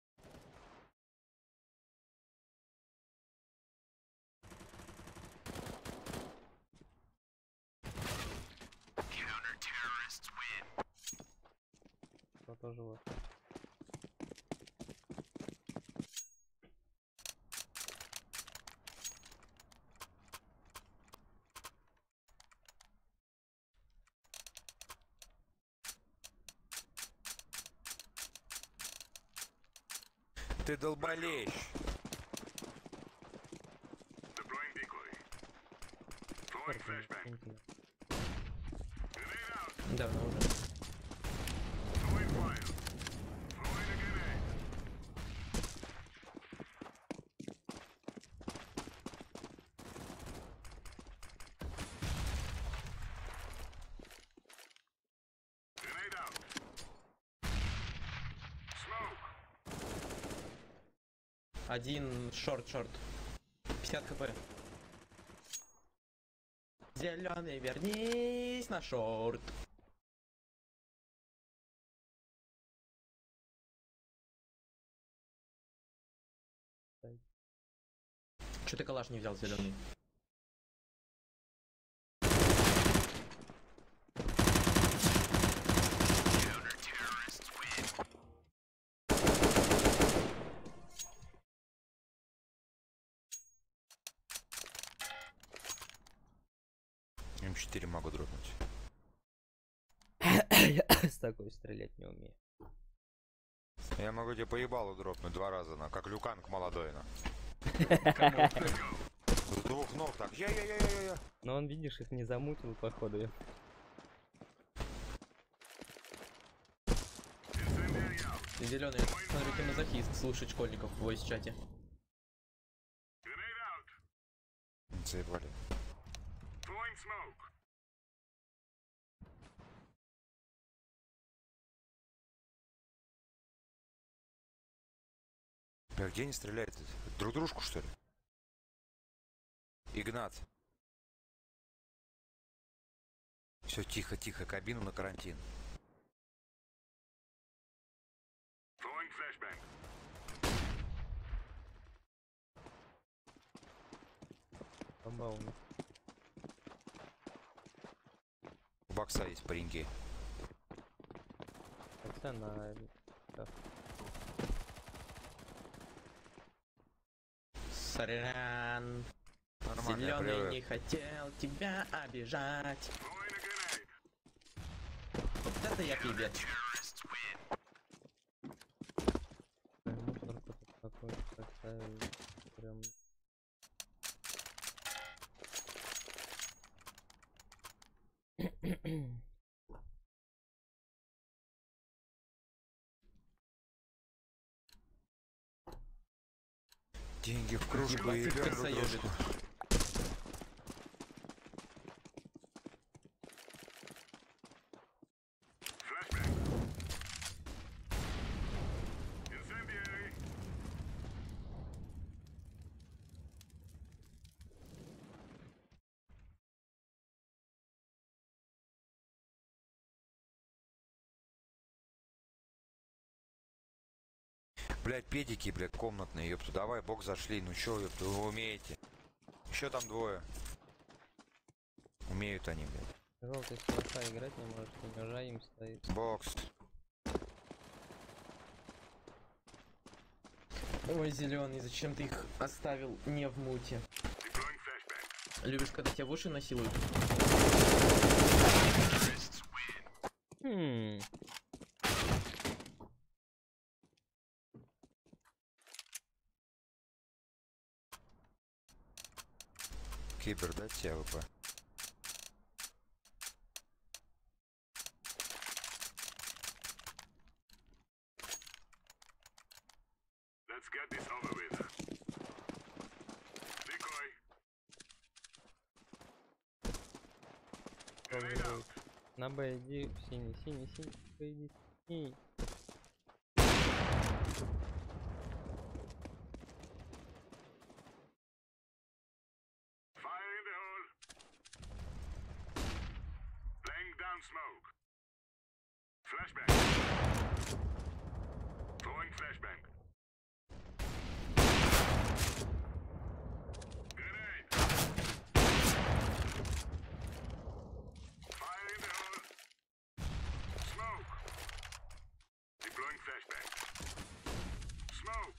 Что тоже вот. Ты долболещ. Deploying decoy. Throwing flashbang. Grenade out. Давно уже. Throwing fire. Throwing a grenade. Grenade out. Smoke. Один шорт-шорт. пятьдесят хп. Зеленый, вернись на шорт. Че ты калаш не взял, зеленый? эм четыре могу дропнуть. Я с такой стрелять не умею. Я могу тебе по ебалу дропнуть два раза, на, как Люканг молодой, на. С двух ног так. Я-я-я-я-я. Но он, видишь, их не замутил, походу. Зеленый, смотрите, мазохист, слушать школьников в войс-чате. Grenade out. Заебали. Throwing smoke. Бля, где они стреляют? Друг дружку, что ли? Игнат. Все, тихо, тихо, кабину на карантин. Throwing flashbang. Побауно. У бокса есть пареньки. Хотя на... да. Сорян. Нормально, я Зеленый привык. не хотел тебя обижать. Throwing a grenade. Вот это я пибец. Мусор такой поставил. Прям... Деньги в кружку и Ебать, как друг заебет. дружку. Flashbang. Incendiary. Блять, педики, блять, комнатные, ёпту. Давай, бок зашли, ну чё, ёпту, вы умеете. Еще там двое. Умеют они, блядь. Желтый с плоха играть не может, ножа им стоит. Бокс. Ой, зеленый, зачем ты их оставил не в муте? Deploying flashbang. Любишь, когда тебя в уши насилуют? Хм. Кибер, дать тебе АВП. get this over with. Decoy. Grenade out. На Б иди, синий, синий, синий, Б иди, синий. Fire in the hole. Laying down smoke. Flashbang. Throwing flashbang. Grenade. Fire in the hole. Smoke. Deploying flashbang. Smoke.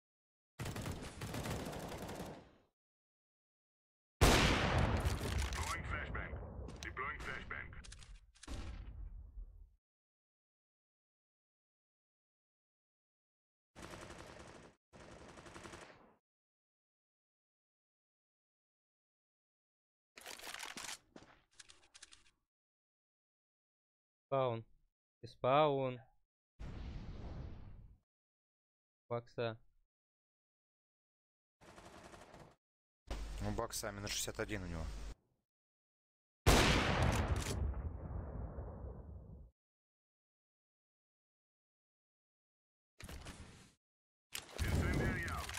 Throwing flashbang. Deploying flashbang. Спаун. И спаун. Бокса. Ну, бокса, минус шестьдесят один у него. Incendiary out.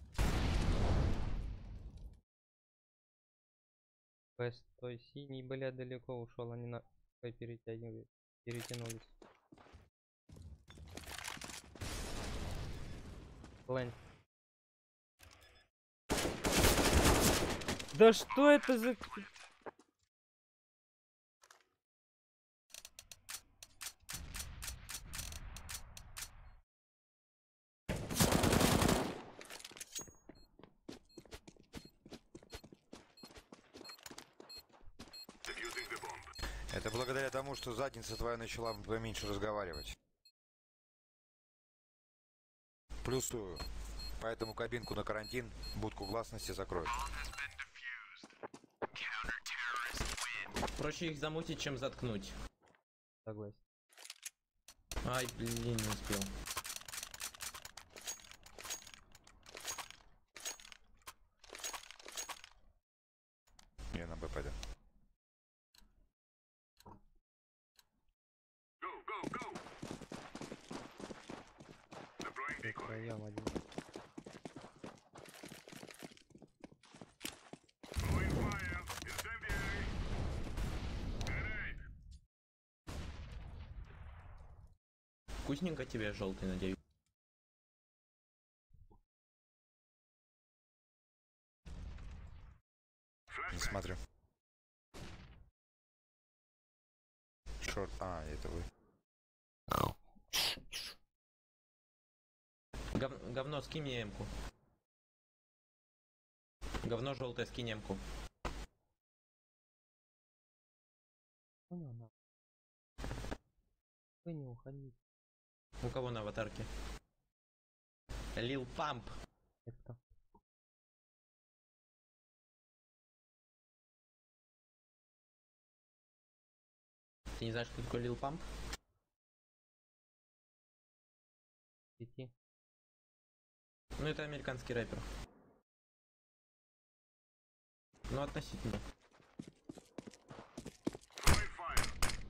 Б стой, синий, бля, далеко ушел, они на Б перетягивают. Перетянулись. Плент. Да что это за... Defusing the bomb. Это благодаря тому, что задница твоя начала поменьше разговаривать. Плюсую. Поэтому кабинку на карантин, будку гласности закроют. Проще их замутить, чем заткнуть. Согласен. Ай, блин, не успел. Я на Б пойду. Go, go, go. Deploying decoy. Втроем один. Throwing fire. Incendiary. Grenade. Вкусненько тебе, желтый, надеюсь. Не Flashbang. смотрю. Шорт. А, это вы. Гов- говно, скинь мне эмку. Говно желтое, скинь эмку. Понял, на. Вы не уходите. У кого на аватарке? Лил Памп. Это кто? Ты не знаешь, кто такой Лил Памп? Идти. Ну, это американский рэпер. Ну, относительно. Throwing fire.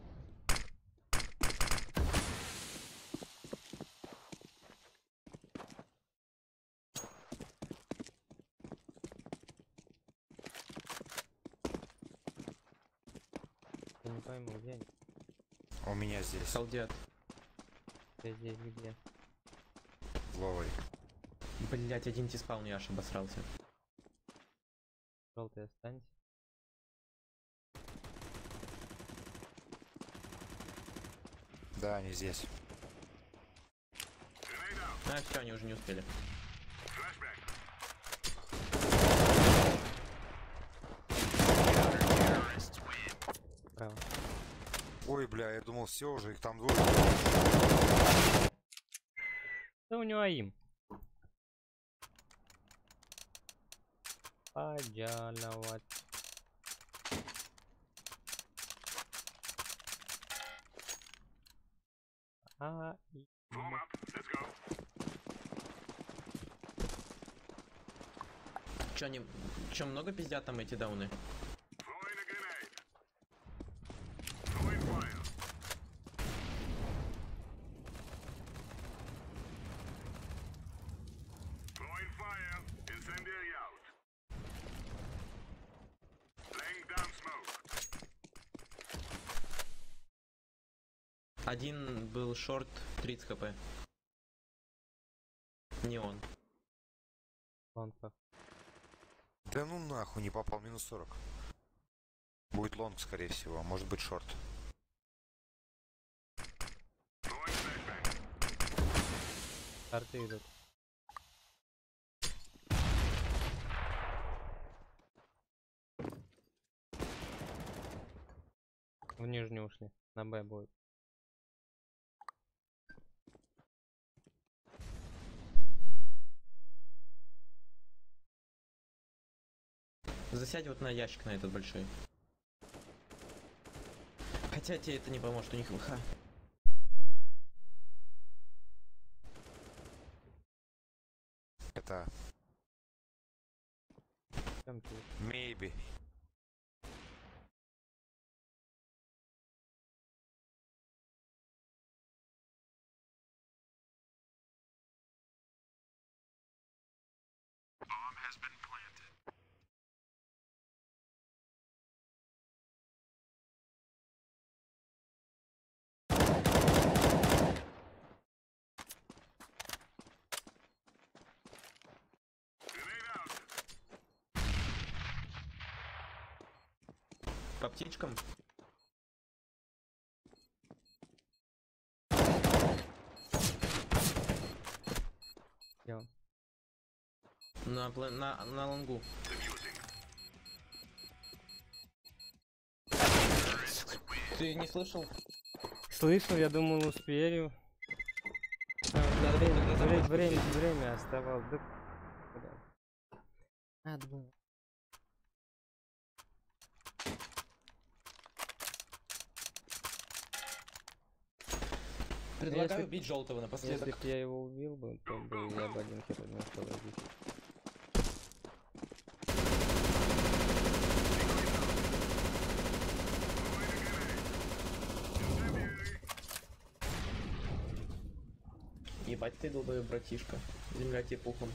Я не пойму, где они? У меня здесь. Солдат. Ты здесь где? Ловый. Блять, один тиспаун, я аж обосрался. Желтый останься. Да, они здесь. Grenade out. А, все, они уже не успели. Flashbang. Право. Ой, бля, я думал, все уже, их там двое. Да у него АИМ. Поджаловать. А, и... Form up. Let's go. Чё, они... Чё, много пиздят там эти дауны? Throwing a grenade. Throwing fire. Throwing fire. Incendiary out. Laying down smoke. Один был шорт, тридцать хп. Не он. Лонг. Да ну нахуй, не попал, минус сорок. Будет лонг, скорее всего, а может быть шорт. Throwing flashbang. Карты идут. В нижнюю ушли. На Б будет. Засядь вот на ящик, на этот большой. Хотя тебе это не поможет, у них ВХ. Это Чем ты? maybe. Grenade out. По птичкам. Я. На, пла- на, на лонгу. Ты не слышал? Слышал, я думал, успею. А, время, время, время, время оставалось. Да... Куда? Надо было. Предлагаю Если- убить желтого Если напоследок. бы я его убил бы, то бы я бы один хер не успел убить. Ебать ты долбоёб, братишка. Земля тебе пухом.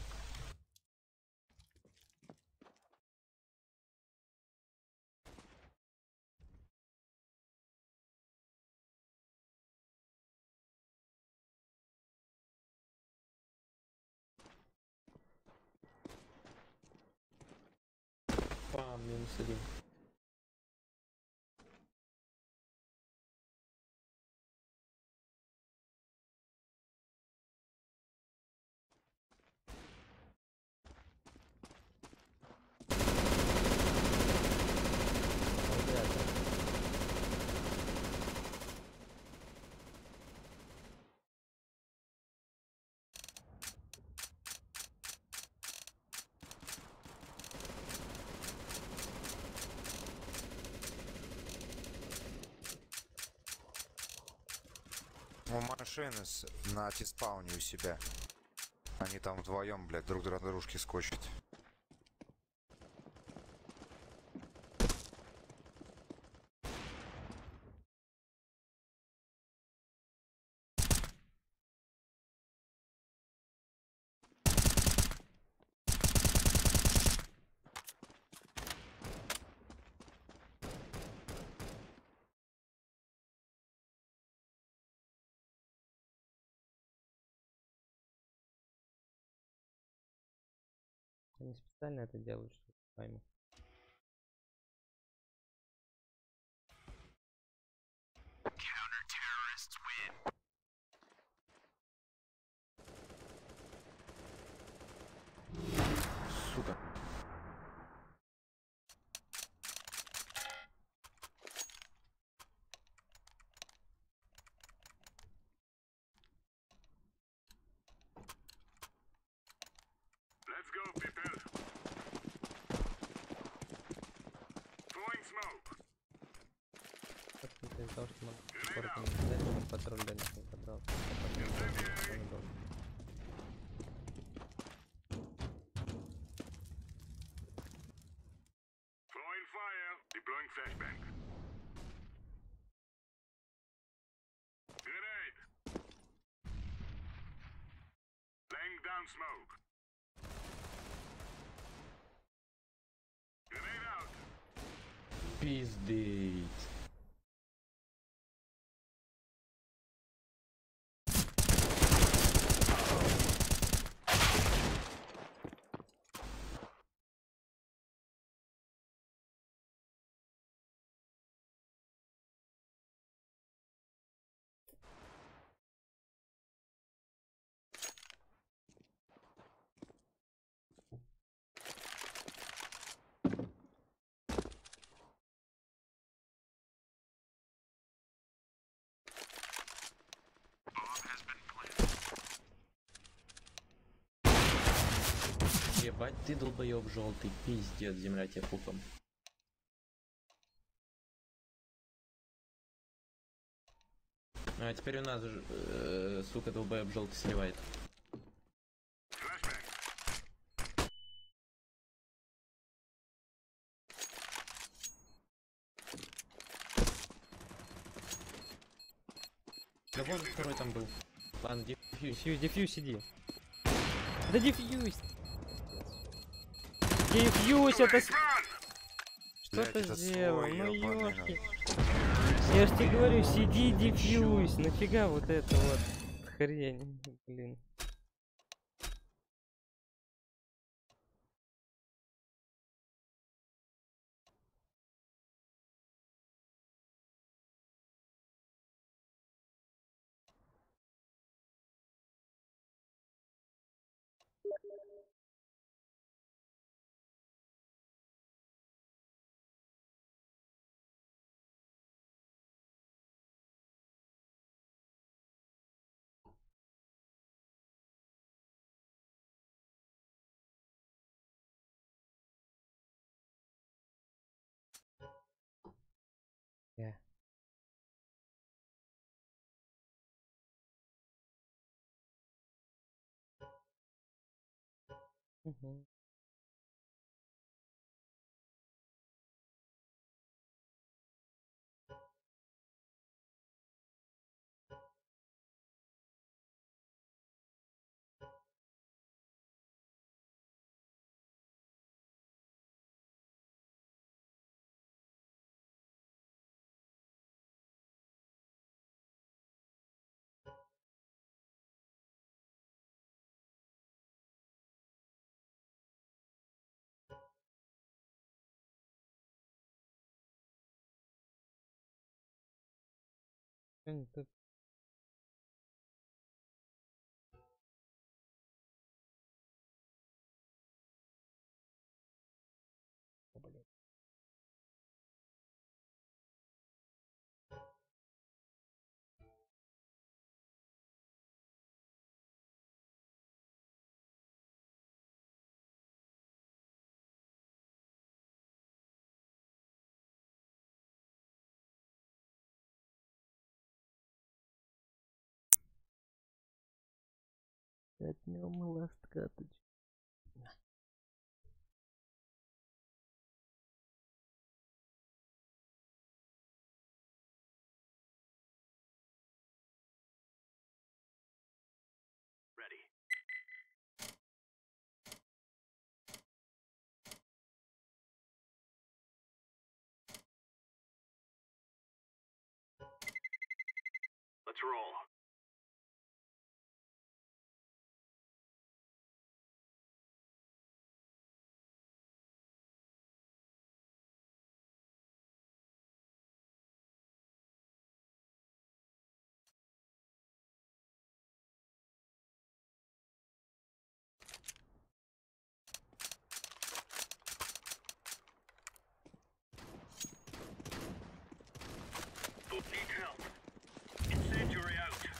Пам, минус один. У машины с... на тиспауне у себя. Они там вдвоем, блядь, друг друга дружки скочат. Они специально это делают, чтобы пойму. Сука. Let's go, people. Throwing smoke. Просто из-за того, что могу скоро не взять, он патруль до них не подобрал. down smoke. Grenade out. Пиздец. Ебать ты долбоёб желтый, пиздец, земля тебе пухом. А теперь у нас, ж- э, сука, долбоёб желтый сливает. Да вон второй там был. Ладно, дефьюз. Дефьюз, дефьюз, сиди. Да дефьюз! Дефьюз, это... с- Что Блядь, ты это сделал? свой, Ну ёбаный ёшки. Я ж тебе говорю, сиди, дефьюз. Нафига вот это вот хрень, блин. Я. Мгм. Блин, тут блин. Отнём ласт каточку. Ready. Let's roll. Need help. Incendiary out.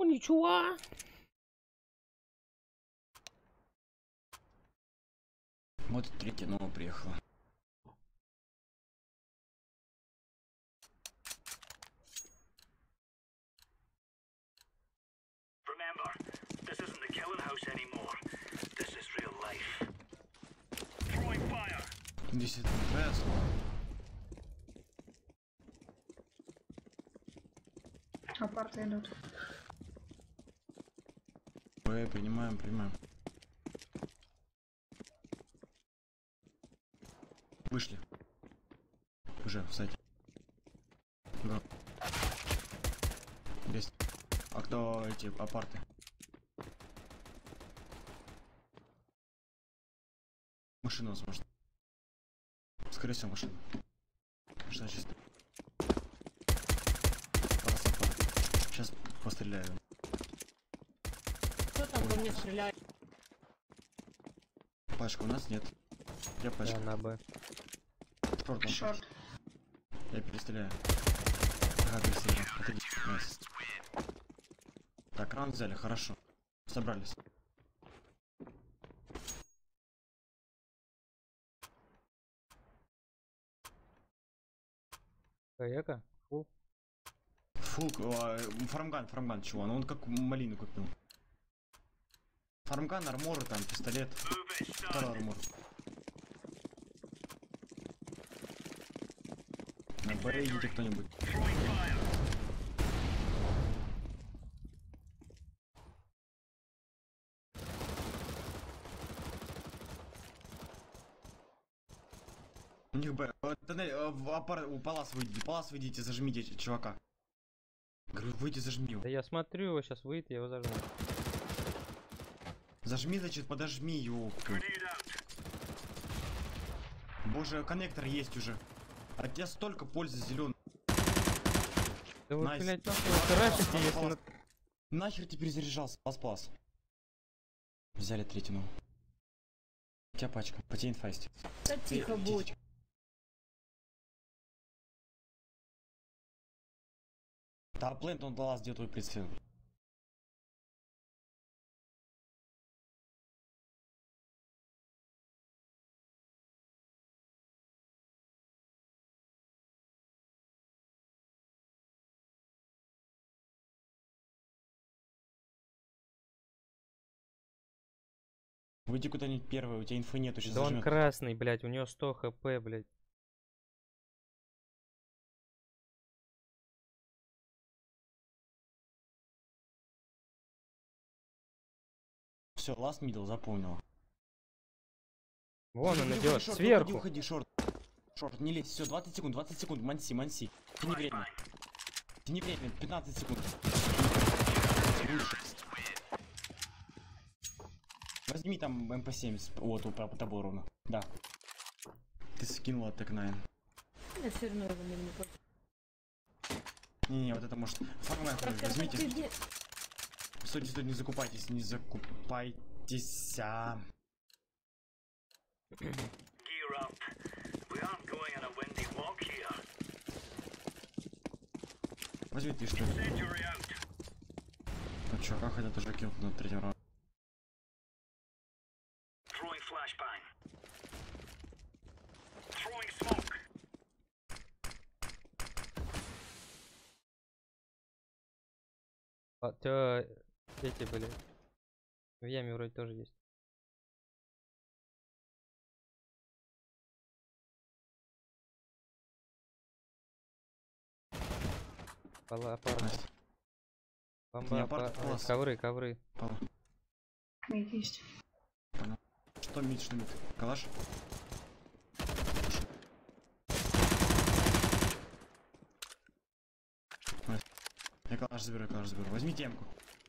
Коничуа. Вот и третья новая приехала. Remember, this isn't the killing house anymore. This is real life. Throwing fire. Здесь это не твоя слова. Апарты идут. П, принимаем, принимаем. Вышли. Уже в сайте. Да. Есть. А кто эти апарты? Машина, возможно. Скорее всего, машина. Машина чисто. Сейчас постреляю. Кто там по мне стреляет? Пачка у нас нет. Я пачка. Да, на Б. Шорт, он. Шорт. Я перестреляю. Ага, перестреляю. Отойди. Найс. Так, раунд взяли, хорошо. Собрались. Каяка? Фул. Фул, а, фармган, фармган, чего? Ну он как малину купил. Фармган, армор, там, пистолет. Второй армор. На Б идите кто-нибудь. У них Б. э, Тоннель, э, в аппар- у палас выйдите, палас выйдите, зажмите ч- чувака. Говорю, выйди, зажми его. Да я смотрю его, сейчас выйдет, я его зажму. Зажми, значит, подожми его. Боже, коннектор есть уже. От тебя столько пользы зеленый. Да вы, Найс. блядь, нахуй вы крашите, если на... Нахер ты перезаряжался, пас-пас. Взяли третью новую. У тебя пачка, по тебе инфасти. Да тихо будь. Да, плент он дала, где твой прицел. Выйди куда-нибудь первый, у тебя инфы нету, сейчас Да он зажмёт. красный, блядь, у него сто хп, блядь. Все, last middle, запомнил. Вон он Уходи, идет, уходи, шорт, сверху. Уходи, уходи, шорт. Шорт, не лезь, все, двадцать секунд, двадцать секунд, манси, манси. Тяни время. Тяни время, пятнадцать секунд. Лучше. Возьми там эм пэ семь, вот, у по тобой ровно. Да. Ты скинула так найн. Я все равно его не понял. Не-не, вот это может. Фармлайн, возьмите. Стойте, стойте, не закупайтесь, не закупайтесь. а. Gear up. We aren't going on a windy walk here. Возьми ты что ли? Incendiary out. Ну чувака хотят уже килл на третьем раунде. Throwing flashbang. Throwing smoke. А, тё, эти были. В яме вроде тоже есть. Пала, пара. Настя. Бомба, Не, апарт, па- класс. ковры, ковры. Пала. Мид есть. Что мид, что мид? Калаш? Настя. Я калаш заберу, я калаш заберу. Возьми темку.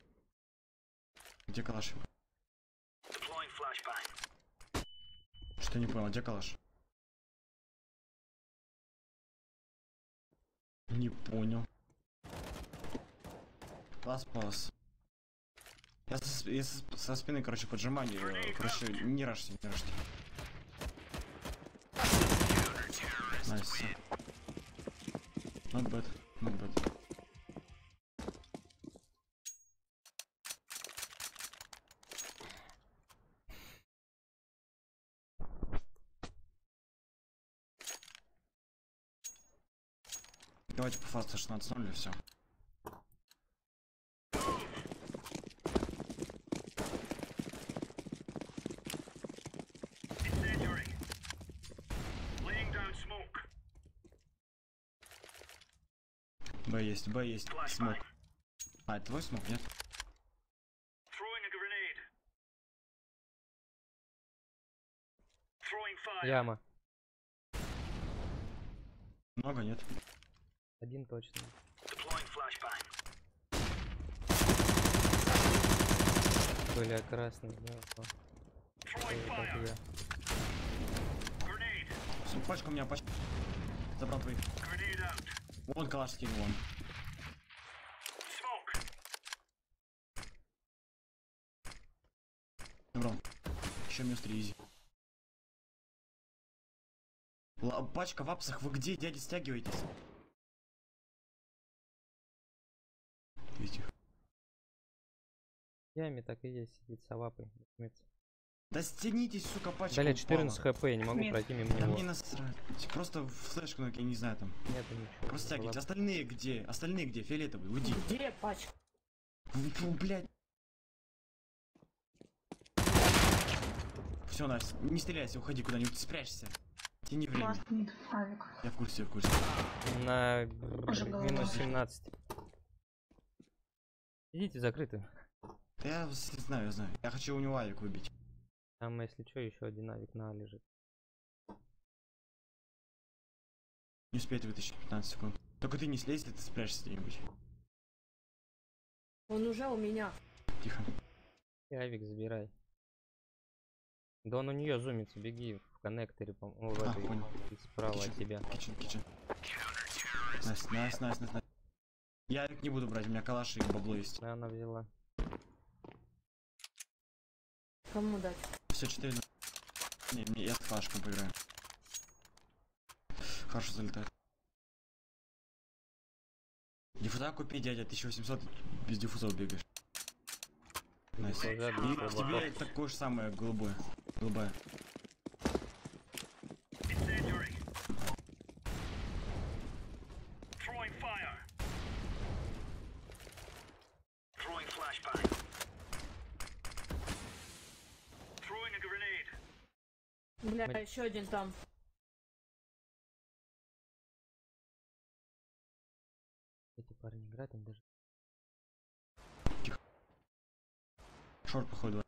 Где калаш? Deploying flashbang. Что не понял, где калаш? Не понял. Пас, пас. Я со, я со, со спины, короче, поджимаю. э, Короче, не рашьте, не рашьте. Найс. Not bad, not bad. Давайте по фасту шестнадцать ноль и все. Б есть, Б есть, смог. А, это твой смог, нет? Яма. Много, нет? Один точно. Бля, красный. Да, ой, как я. Пачка у меня, пачка. Забрал твоих. Вон калаш скинул он. Забрал. Еще минус три изи. Ла пачка в апсах, вы где, дядя, стягиваетесь? Видите? В яме так и есть, сидит с лапой. Да стянитесь, сука, пачка. Бля, четырнадцать хп, я не могу Нет. пройти мимо Да него. мне насрать. Просто флешку, я не знаю там. Нету ничего. Просто стягивайте. Остальные где? Остальные где? Фиолетовый, уйди. Где пачка? Фу, блядь. Все, Настя, не стреляйся, уходи куда-нибудь, спрячься. Тяни время. Last mid, авик. Я в курсе, я в курсе. На Уже голова. минус семнадцать. Идите закрыты. Да я знаю, я знаю. Я хочу у него авик выбить. Там, если что, еще один авик на А лежит. Не успеет вытащить пятнадцать секунд. Только ты не слезь, ты спрячешься где-нибудь. Он уже у меня. Тихо. И авик забирай. Да он у нее зумится, беги в коннекторе, по в А, этой, понял. справа от Кичен, тебя. Кичен, кичен. Найс, найс, найс, найс, найс. Я авик не буду брать, у меня калаш и бабло есть. Да, она взяла. Кому дать? Все, четыре. Не, мне, я с калашком поиграю. Хорошо залетает. Диффуза купи, дядя, тысяча восемьсот без диффузов бегаешь. Найс. И Уже к тебе такое же самое голубое. Голубая. Бля, еще один там. Эти парни играют, он даже. Шорт, походу.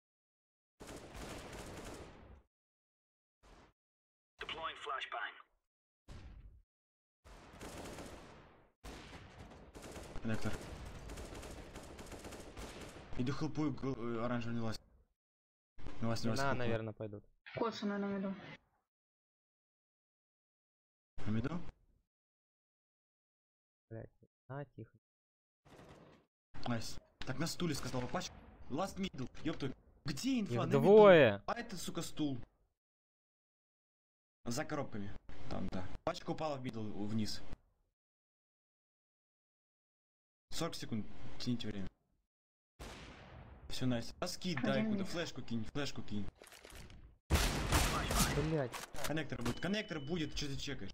Коннектор. Иду хелпую э, оранжевый не лазь. Не лазь, не лазь, На, хелпую. наверное, пойдут. Коцу на виду. На миду? Блять. А, тихо. Найс. Так на стуле сказал, пачка. Last middle, ёпта. Где инфа? Их На миду? двое. А это, сука, стул. За коробками. Там, да. Пачка упала в мидл вниз. сорок секунд. Тяните время. Все, найс. А скид дай Один куда. мид. Флешку кинь, флешку кинь. Блять. Коннектор будет. Коннектор будет, что ты чекаешь?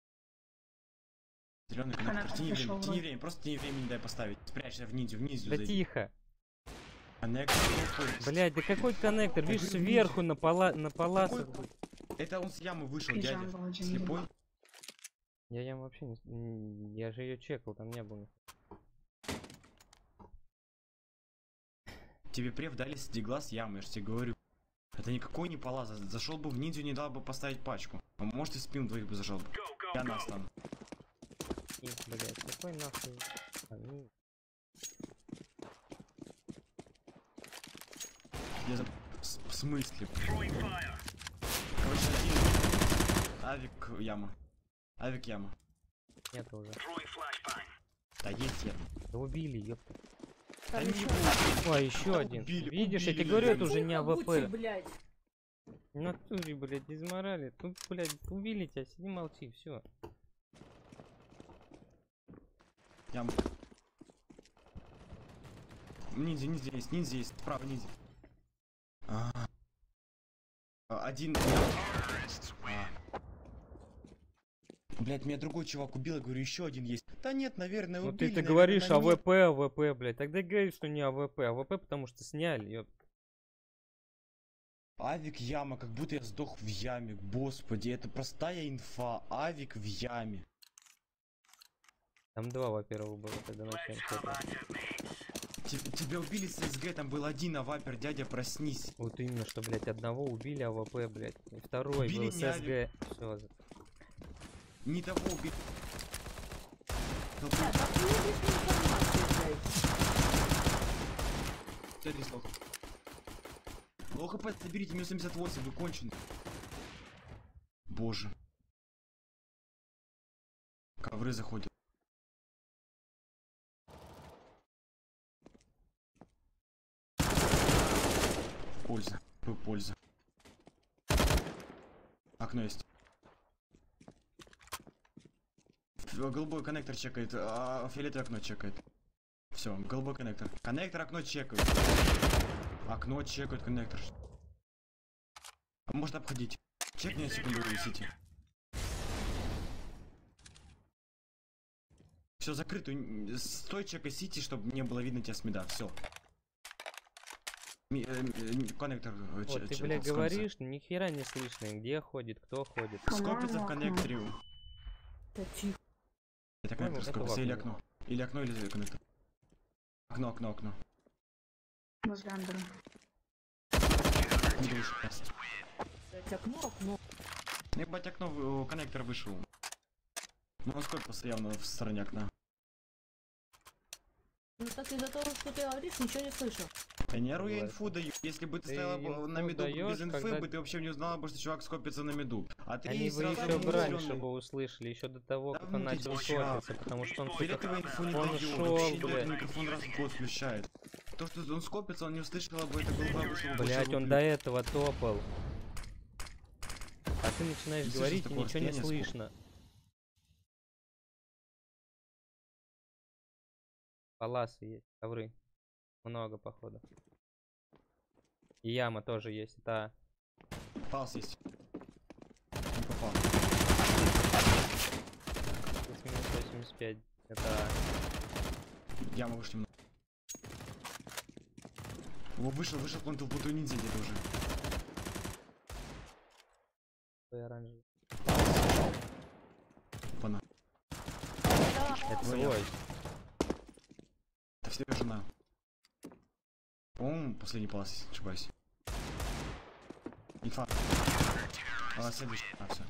Зеленый коннектор. Коннектор Тяни пришел время, вроде. тяни время. Просто тяни время, не дай поставить. Спрячься в ниндзю, в ниндзю Да зайди. тихо. Коннектор. Блять, да какой коннектор? Видишь, сверху на пола на паласах. Какой? Это он с ямы вышел, И дядя. Джамбо один Слепой. ебал. Я ям вообще не... м, Я же ее чекал, там не было. Тебе прев дали с дигла с ямы, я же тебе говорю. Это никакой не палаз. Зашел бы в ниндзю, не дал бы поставить пачку. А может и в спину двоих бы зажал бы. Я на остану. И, блять, какой нахуй. А, ну, Я за... С- В смысле? Короче, один. Авик яма. Авик яма. нет уже. Да есть яма. Да убили, ёпта. Да Там не еще. буду. Ой, еще Да один. убили, Видишь, я убили, тебе говорю, блядь. это уже не Тихо будьте, АВП. блядь. В натуре, блядь, из морали. Тут, блядь, убили тебя, сиди молчи, все. Яма. Ниндзя, ниндзя есть, ниндзя есть. Справа ниндзя. А. А, Один. А. Блять, меня другой чувак убил, я говорю, еще один есть. Да нет, наверное, Ну убили. ты, ты наверное, говоришь нет. АВП, АВП, блядь. Тогда говоришь, что не АВП. АВП, потому что сняли, ёп. Авик яма, как будто я сдох в яме. Господи, это простая инфа. Авик в яме. Там два, во-первых, было, тогда начнем с этого. Т- Тебя убили с СГ, там был один авапер, дядя, проснись. Вот именно, что, блядь, одного убили АВП, блядь. И второй Убили был с не Авик. СГ. Все. Не того убили. Так, а ты лишнюю информацию, блядь. Смотри, слов. Лоу хп, соберите, минус семьдесят восемь, вы кончены. Боже. Ковры заходят. Польза. П- Польза. Окно есть. Ф- Голубой коннектор чекает, а фиолетовое окно чекает. Все, голубой коннектор. Коннектор, окно чекают. Окно чекают, коннектор. А может обходить. Чекни на секунду, висите. Все закрыто. Стой, чекай сити, чтобы не было видно тебя с мида. Все. Коннектор. э, Вот ч- ты, ч- блядь, с конца. говоришь, ни хера не слышно, где ходит, кто ходит. Скопится в коннекторе. Да тихо. Это Ну, коннектор это скопится или ладно. окно. Или окно, или коннектор. Окно, окно, окно. Возле андера. Не выше. Блядь, окно, окно. Ебать, окно, в- коннектор вышел. Ну, он скопился явно в стороне окна. Ну так из-за того, что ты говоришь, ничего не слышу. Я не ору, я Бывает. инфу даю. Если бы ты, Ты стояла бы инфу на миду даёшь, без инфы, когда- бы ты вообще не узнала бы, что чувак скопится на миду. А ты Они бы сразу еще ему раньше зелёный. бы услышали, еще до того, Да как ну он ты начал чувак. скопиться, потому что он, сука, Фиолетовый инфу не он дает, шел, вообще блядь. микрофон раз в год включает. То, что он скопится, он не услышал бы, это голова вышла. Блять, он до этого топал. А ты начинаешь Не слышишь говорить, и такого ничего не расстояния, слышно. Паласы есть, ковры. Много, походу. И яма тоже есть, это... Палс есть. Не попал. Минус восемьдесят пять. Это... Яма вышла немного. О, вышел, вышел, плантил путу ниндзя где-то уже. Ой, оранжевый. Пана. Это Твоя. свой. Это все жена. По-моему, последний палас, если не ошибаюсь. Инфа. А, следующий. А, все.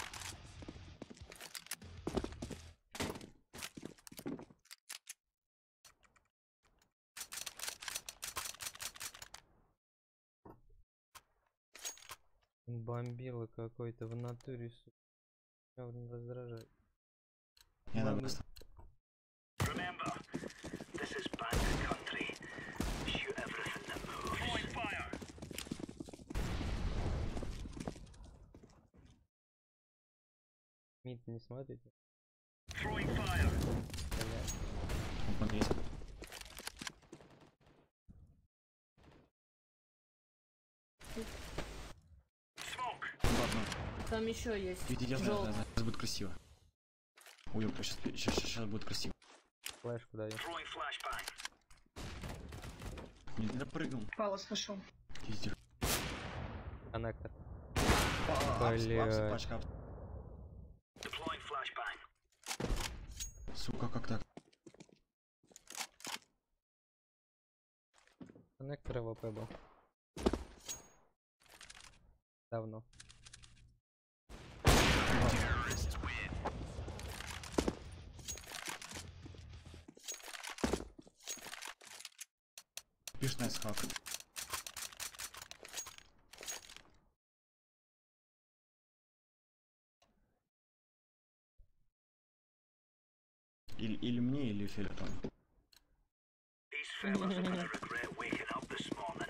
Бомбила какой-то в натуре, сука. Меня раздражает. Я на Ладно. выставку. Remember, this is bandit country. Shoot everything that moves. Throwing fire. Мид не смотрите. Throwing fire. Блядь. Он есть. Smoke. Ладно. Там еще есть. Видите, я знаю, Желтый. знаю, знаю. Сейчас будет красиво. Ой, ёпта, сейчас, сейчас, сейчас будет красиво. Флешку даю. Throwing flashbang. Не, я прыгнул. Палас вышел. Видите. Коннектор. А, апс, Блядь. апс, пачка, апс. Deploying flashbang. Сука, как так? Коннектор АВП был. Давно. Пишет на хак. Или, или мне, или Филиппон. These fellas are gonna regret waking up this morning.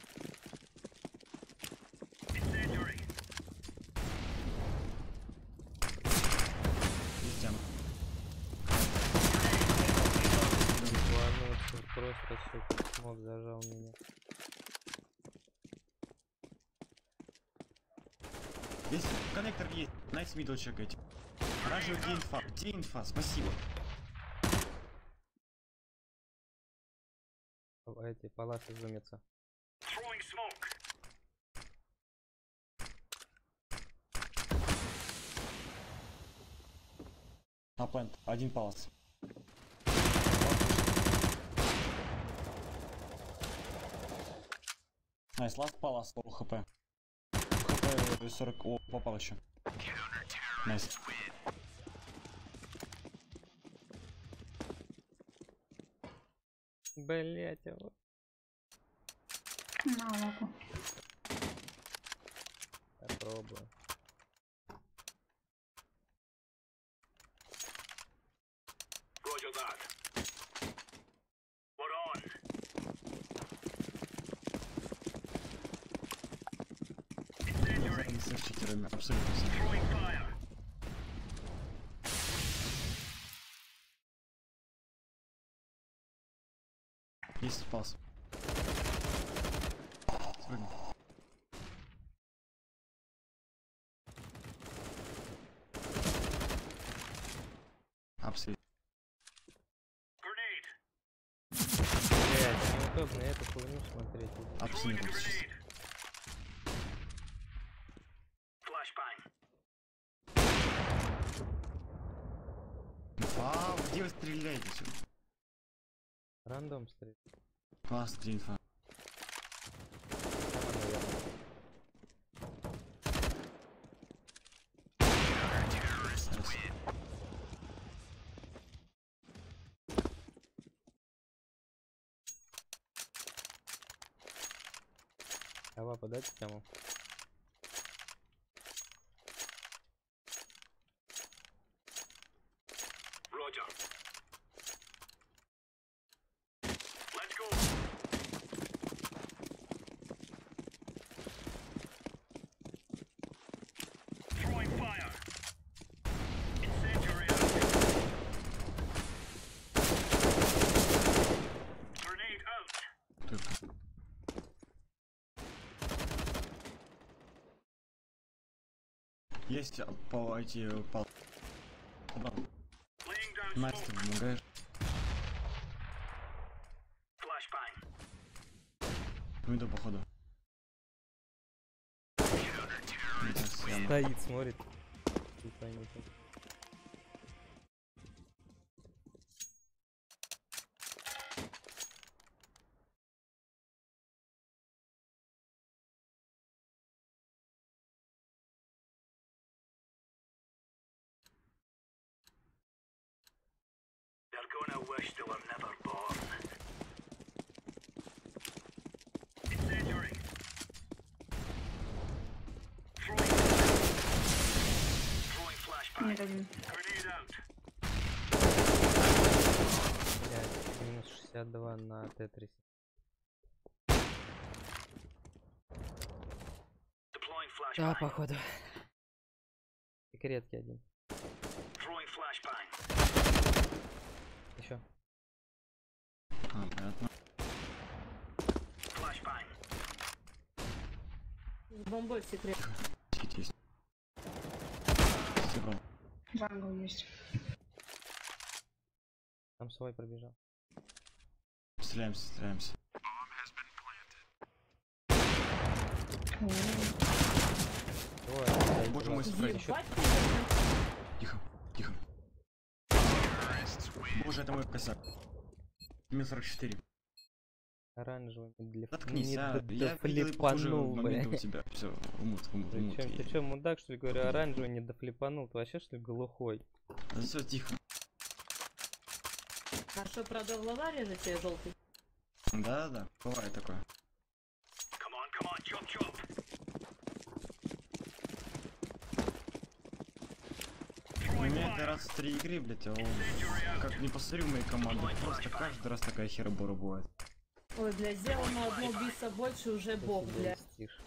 Incendiary. Есть тема. Ладно, вот просто, сука, смог зажал меня. Есть коннектор есть. Найс мидл чекайте. Оранжевый, где инфа? Где инфа? Спасибо. Эти палаты зумятся. Throwing smoke. На плент. Один палец. Найс, ласт палас, лоу хп. хп сорок, о, попал еще. Найс. Блять, вот. На лаку. Попробую. Roger that. We're on. Incendiary. С читерами, абсолютно все. Throwing fire. Есть спас. Спрыгни. Абсолютно. Grenade. Блять, неудобно эту хуйню смотреть. Абсолютно. Grenade. Flashbang. Вау, где вы стреляете? Сюда? Рандом стрелять. Класс, три инфа. Давай подать тему. Roger. Let's go. Throwing fire. Incendiary out. Grenade out. Только. Есть по эти пал. Laying down Настя, ты smoke. помогаешь? Flashbang. Уйду походу. Стоит, смотрит. Не поймете. They're gonna wish they were never born. Incendiary. Throwing. Throwing flashbang. Нет, один. Grenade out. Блять, минус шестьдесят два на тетрисе. Deploying Да, flashbang. походу. Секретки один. Throwing flashbang. Еще. А, понятно. Flashbang. С бомбой в секрет. Скид есть. Собрал. Джангл есть. Там свой пробежал. Стреляемся, стреляемся. Ой, Боже мой, спрей. Ебать, Тихо, тихо. Боже, это мой косяк. Минус сорок четыре. оранжевый для Заткнись, не а. д- Я видел и похожие дофлипанул, моменты у блядь. тебя. Все, умут, умут, Ты умут. чё, ты чё, мудак, что ли, говорю, оранжевый не дофлипанул? Ты вообще, что ли, глухой? Все, тихо. а что, правда, в аварии на тебе желтый? Да-да-да, бывает такое. Come on, come on, chop chop. У меня это раз в три игры, блядь, а он... Как не посмотрю мои команды, просто каждый раз такая херобора бывает. Ой, блядь, сделал на одно убийство больше, уже бог, блядь. Тише.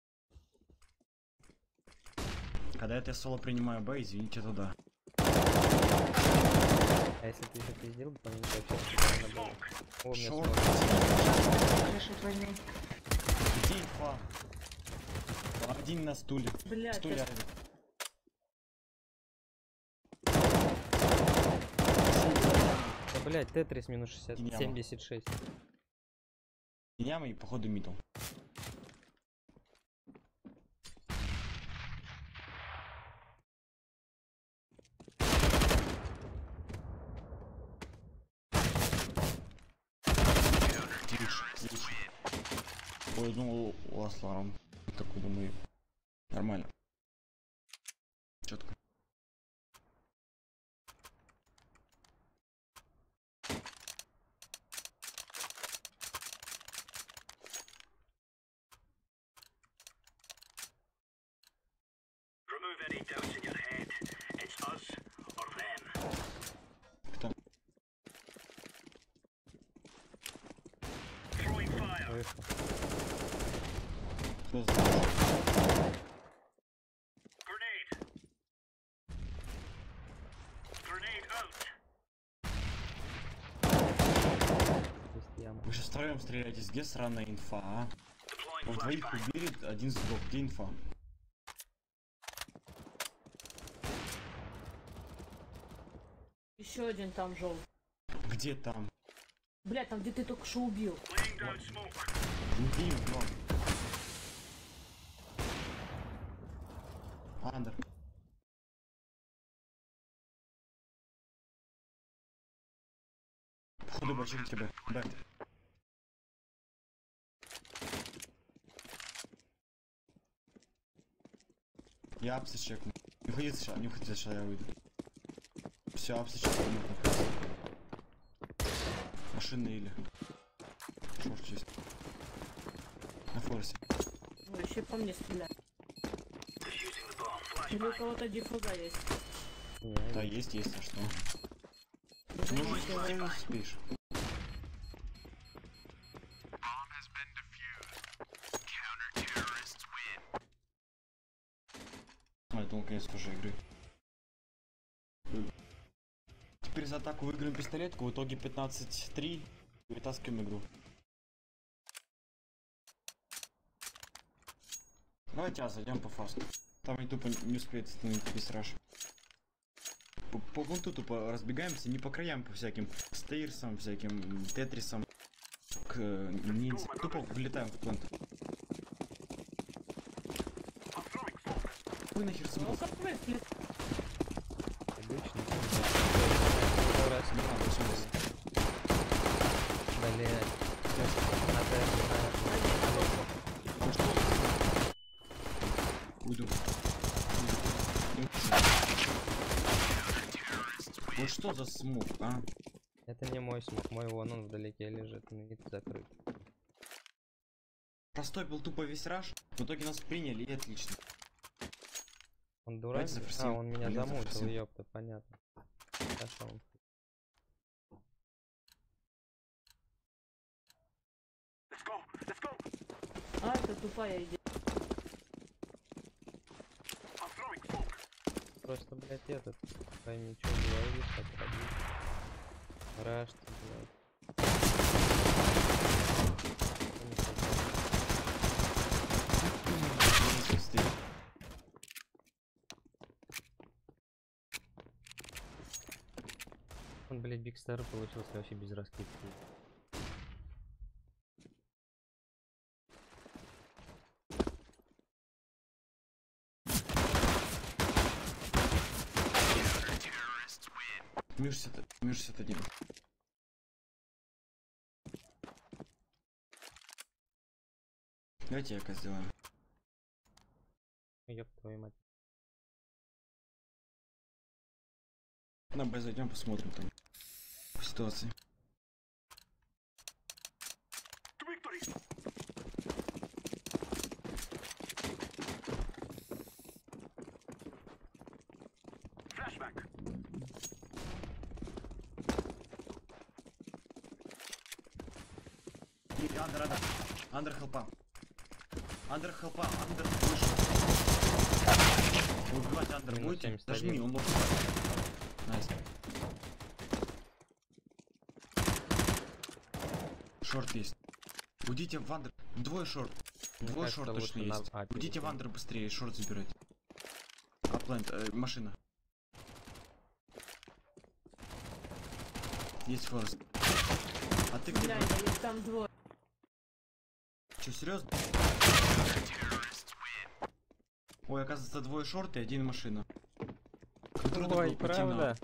Когда это я соло принимаю Б, извините, туда. А если ты еще пиздил, бы, то мне вообще спокойно было. О, у меня Шорт. смог. Решить возьми. Где инфа? Один на стуле. Блядь, Стуле это- орёт. Блять, Тетрис минус шестьдесят, Яма. семьдесят шесть. Яма и походу мидл. Ой, ну у Асларом. Как вы думаете? Нормально. Четко. Remove any doubts in your head. It's us or them. Кто? Throwing fire. Вышел. Кто знает? Grenade. Grenade out. Есть яма. Вы сейчас втроем стреляетесь, где сраная инфа, а? Deploying Вы двоих flashbang. убили, один сдох, где инфа? Еще один там жел. Где там? Блять, там где ты только что убил. Laying down smoke. Внутри, вдвоем. Андер. Походу бачили тебя. Бэк. Я апсы чекну. Не уходи сначала, не уходи сначала, я выйду. Все, апсы чекну. Машина или. Шорт чист. На форсе. Ну, еще по мне стреляют. Defusing the bomb. Или у Flashbang. кого-то диффуза есть. Не, Да, есть, есть, а что? Ну, может, ты спишь. А, это наконец тоже игры. Теперь за атаку выиграем пистолетку, в итоге пятнадцать три и вытаскиваем игру. Давайте а, зайдем по фасту. Там они тупо не успеют остановить весь раш. По, по гунту тупо разбегаемся, не по краям, по всяким стейрсам, всяким тетрисам, к ниндзя. Тупо вылетаем в плент. Вы нахер Ну, смог? какой флит? обычно. Раз, не надо, все здесь. Блять. Надо, Уйду. Вот что за смог, а? это не мой смог, мой вон он вдалеке лежит, мид закрыт. Простой был тупо весь раш, в итоге нас приняли и отлично. Он дурак? Давайте А, зафорсим. он меня Блин, замутил, зафорсим. ёпта, понятно. Хорошо. он. Let's go. Let's go. А, это тупая идея. I'm throwing smoke. Просто, блядь, этот, пойми, что говорит, как робить. Раш, ты, блядь. Он, блядь, Биг Стар получился вообще без раскидки. Минус шестьдесят, минус шестьдесят один. Давайте яка сделаем. Ёб твою мать. На Б зайдем, посмотрим там по ситуации. To victory. Flashback. И андер, андер. Андер хелпа. Андер хелпа, андер выше. Вы убивать андер Минус будете? семьдесят Нажми, один. он мог. Найс. Шорт есть. Уйдите в андер. Двое шорт. Мне Двое кажется, шорт точно лучше на есть. А Уйдите в перейти. андер быстрее, шорт забирайте. Аплент, э, машина. Есть форест. А ты Бля, где? их там двое. Че, серьезно? Ой, оказывается, двое шорты и один машина. Как круто Ой, было пойти на- правда?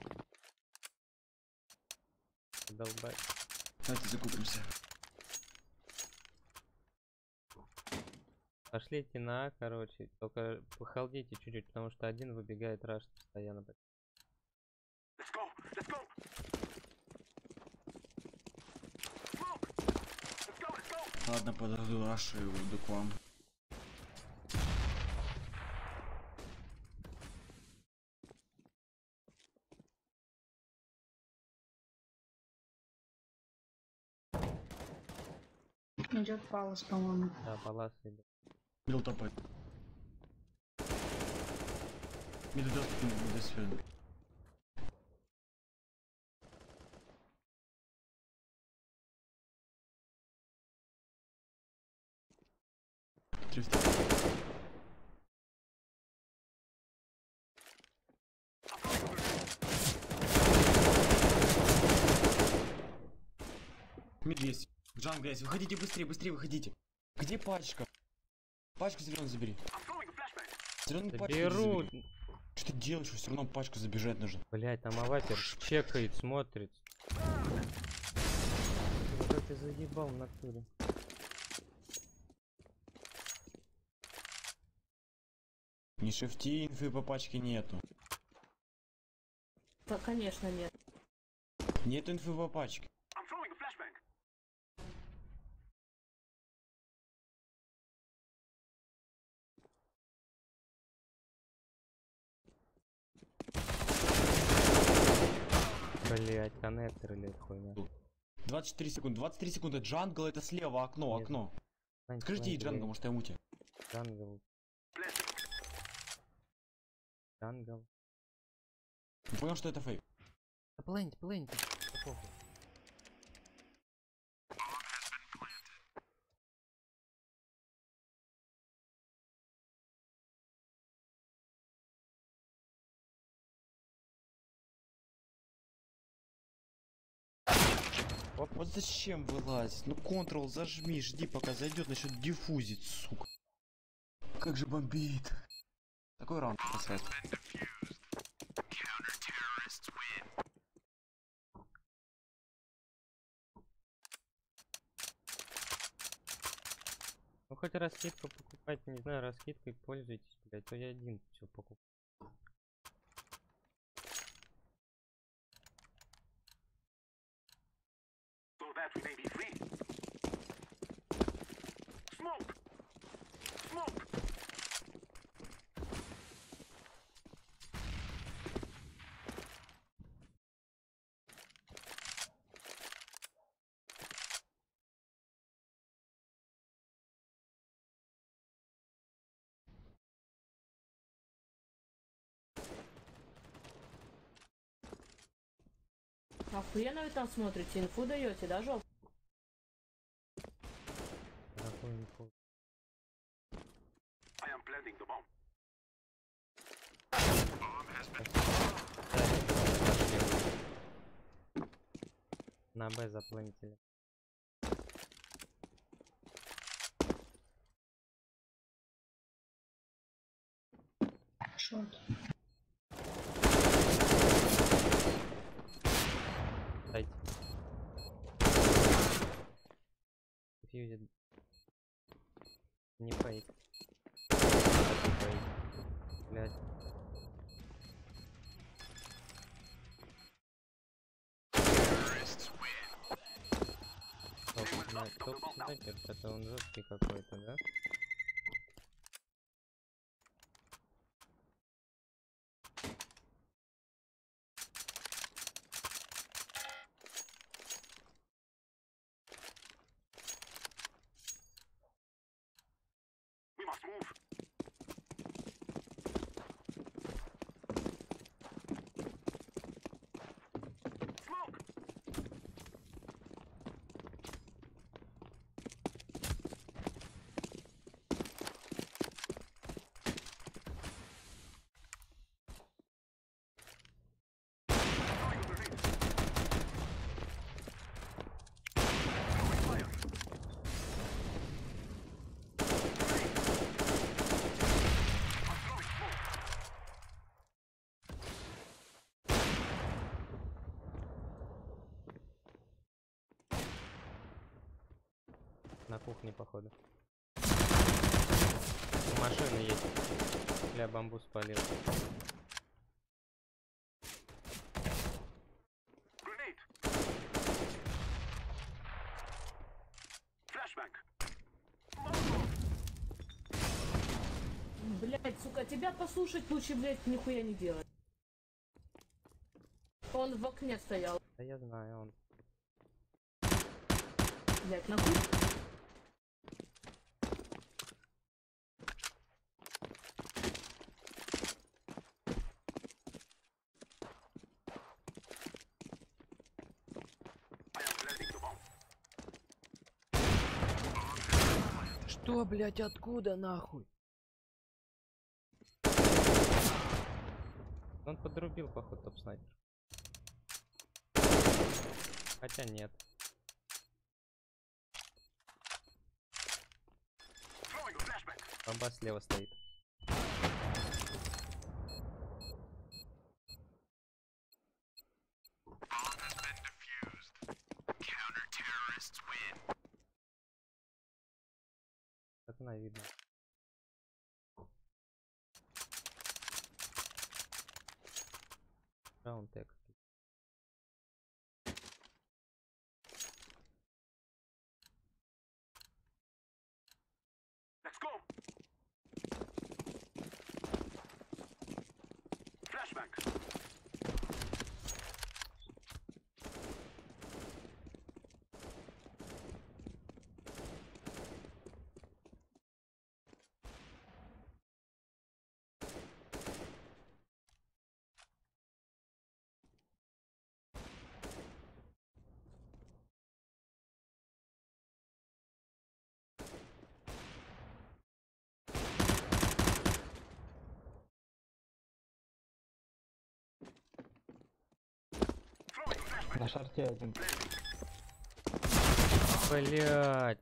Долбать. Давайте закупимся. Пошлите на А, короче. Только похолдите чуть-чуть, потому что один выбегает раш постоянно. Let's go. Let's go. Smoke. Let's go. Let's go. Ладно, подожду Рашу и уйду к вам. Идет палас, по-моему. Да, палас идет. Бил топает. Миду доступ, миду сферы. Трифт. Мид есть. Джан грязь. Выходите быстрее, быстрее выходите. Где пачка? Пачку зеленую забери. Зеленую пачку Беру. забери. Что ты делаешь? Все равно пачку забежать нужно. Блять, там авапер чекает, смотрит. Как ты заебал в натуре. Не шифти, инфы по пачке нету. Да, конечно, нет. Нет инфы по пачке. I'm throwing a flashbang. Блять, коннектор или хуйня. двадцать четыре секунды. двадцать три секунды. Джангл это слева, окно, Нет. окно. Плант, Скажите ей плант, Джангл, может я мути. Джангл. Джангл. Не понял, что это фейк. Да плант, плант. Вот, вот зачем вылазить? Ну Ctrl зажми, жди пока зайдет, начнет диффузить, сука. Как же бомбит. Такой раунд посрать. Ну хоть раскидку покупать, не знаю, раскидкой пользуйтесь, блять, то я один все покупаю. So that we may be free. Smoke. Smoke. Охуенно вы там смотрите, инфу даете, да, жоп? Какой инфу. I am planting the bomb. На Б заплантили. Шорт. Дайте. Фьюзит. Не фейк. Это фейк. Блять. Топ, сна- топ снайпер, это он жесткий какой-то, да? We must move. Smoke. кухне, походу. Машина есть. Бля, бамбус спалил. Блять, сука, тебя послушать лучше, блять, нихуя не делать. Он в окне стоял. Да я знаю, он. Блять, нахуй. Что, блять, откуда нахуй? Он подрубил, походу, топ-снайпер. Хотя нет. Бомба слева стоит. Так на видно. Раунд текст. Let's go. Flashbang. На шарте один. Блять.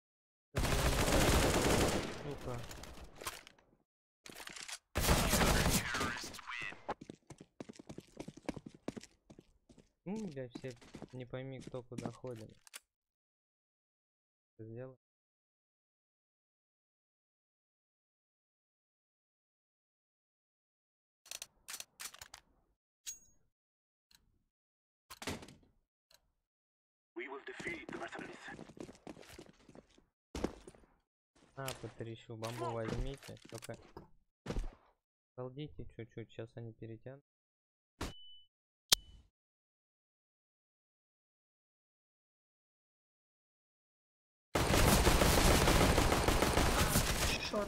Сука. Ну, бля, все не пойми, кто куда ходит. Сделай. We will defeat the mercenaries. А, потрещу, бомбу возьмите, только колдите чуть-чуть, сейчас они перетянут. Шорт.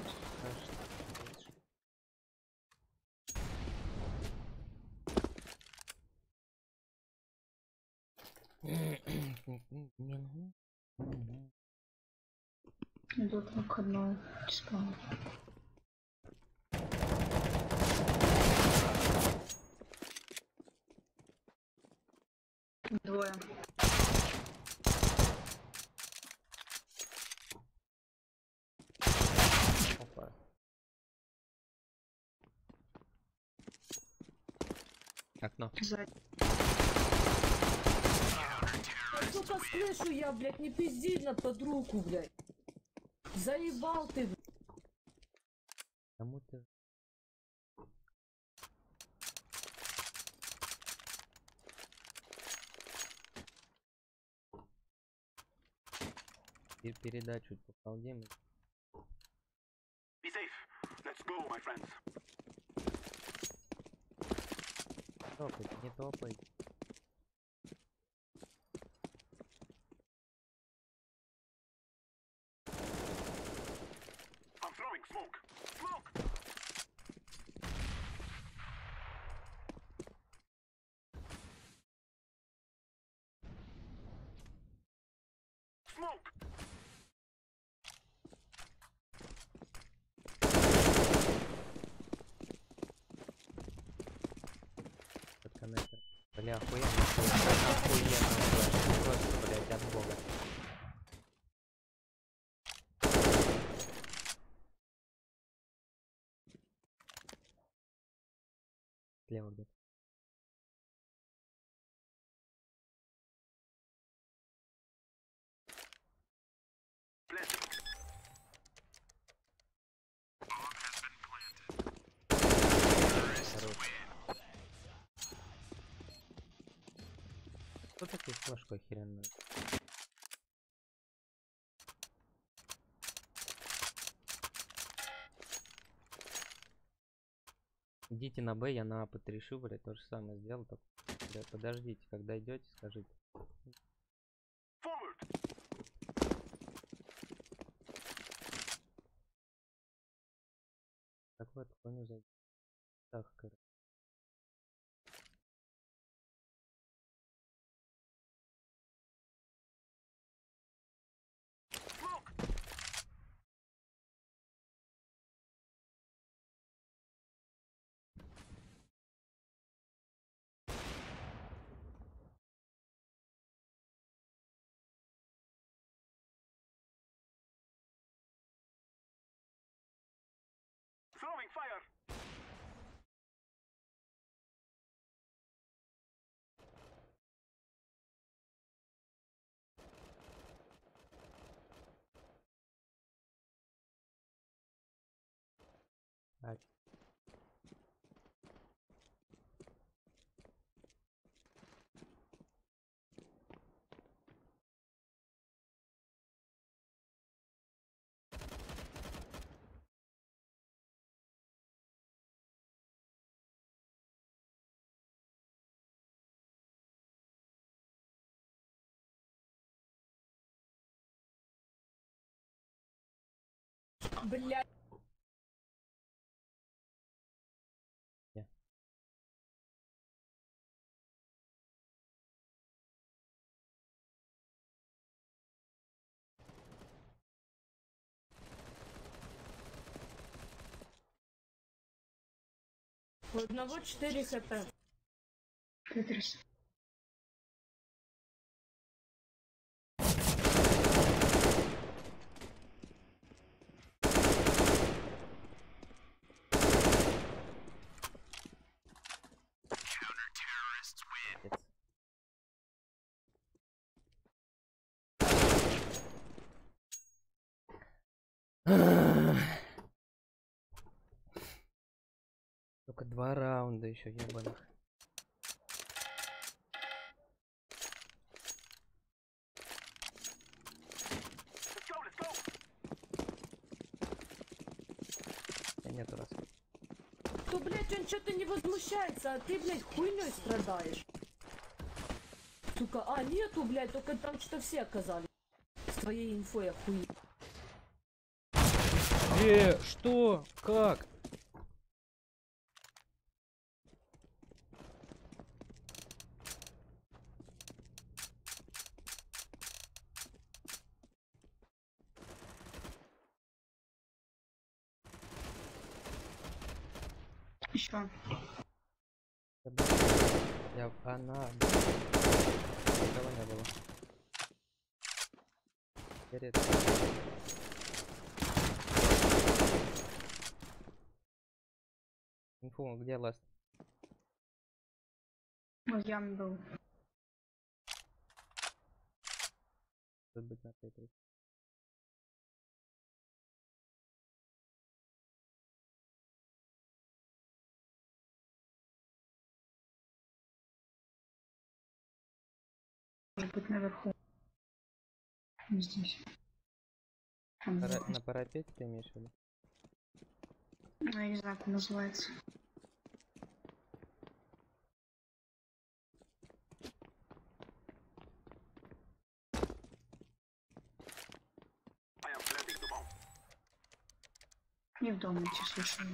Идут на входной спам. Двое. Опа. Окно. Сзади. Сука, слышу я, блять, не пизди на под руку, блять. Заебал ты, блядь. Кому ты? И передачу по колдем. Be safe. Let's go, my friends. Топать, не топай. I'm throwing smoke. Smoke. Smoke. Под коннектор. Бля, охуенно, охуенно, охуенно, просто, блядь, от бога. Слева где-то. Planted. Флешку охеренную. Идите на Б, я на А подрешу, блядь, то же самое сделал. Только, блядь, подождите, когда идете, скажите. Так вот, хуйню зайти. Так, короче. Throwing fire. А. Блядь. У одного четыре хп. Тетрис. Только два раунда еще, ебаных. Я нету раз. То, блядь, он что-то не возмущается, а ты, блядь, хуйней страдаешь. Сука, а, нету, блядь, только там что все оказались. С твоей инфой охуеть. Э, что? Как? Еще. Я... Она... Никого не было. Теперь это... Инфу, где ласт? Ну, ям был. Может быть на Тетрис. Может быть наверху. Не здесь. Там Пара... наверху. На парапете ты имеешь в виду? Ну, я не знаю, как называется. Не в доме, я слышу.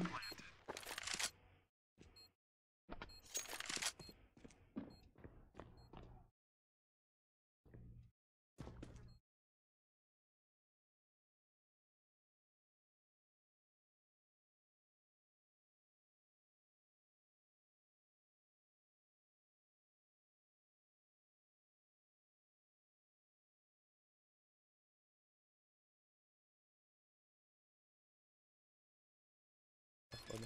Походу.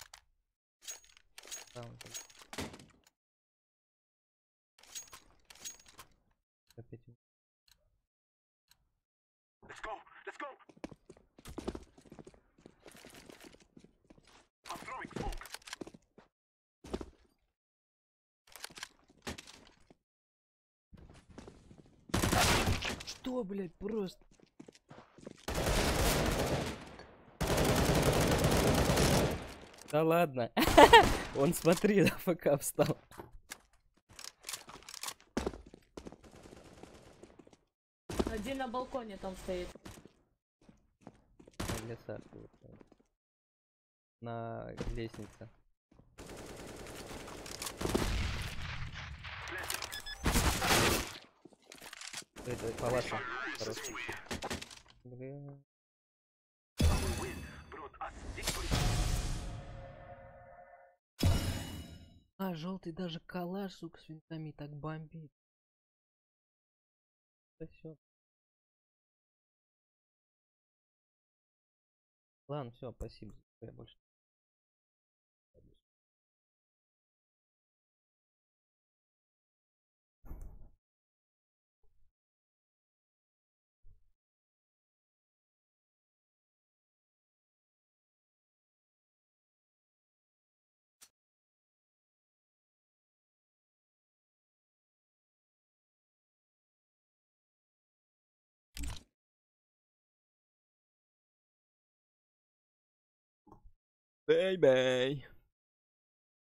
Раунд. пять минут. Let's go. Let's go. I'm throwing smoke. Что, блядь, просто? Да ладно. Он, смотри, на ФК встал. Один на балконе там стоит. На лесах вот, на лестнице. Это палаша. Хороший. Блин. А, желтый даже калаш, сука, с винтами так бомбит. Да все. Ладно, все, спасибо. Я больше. Бэй-бэй.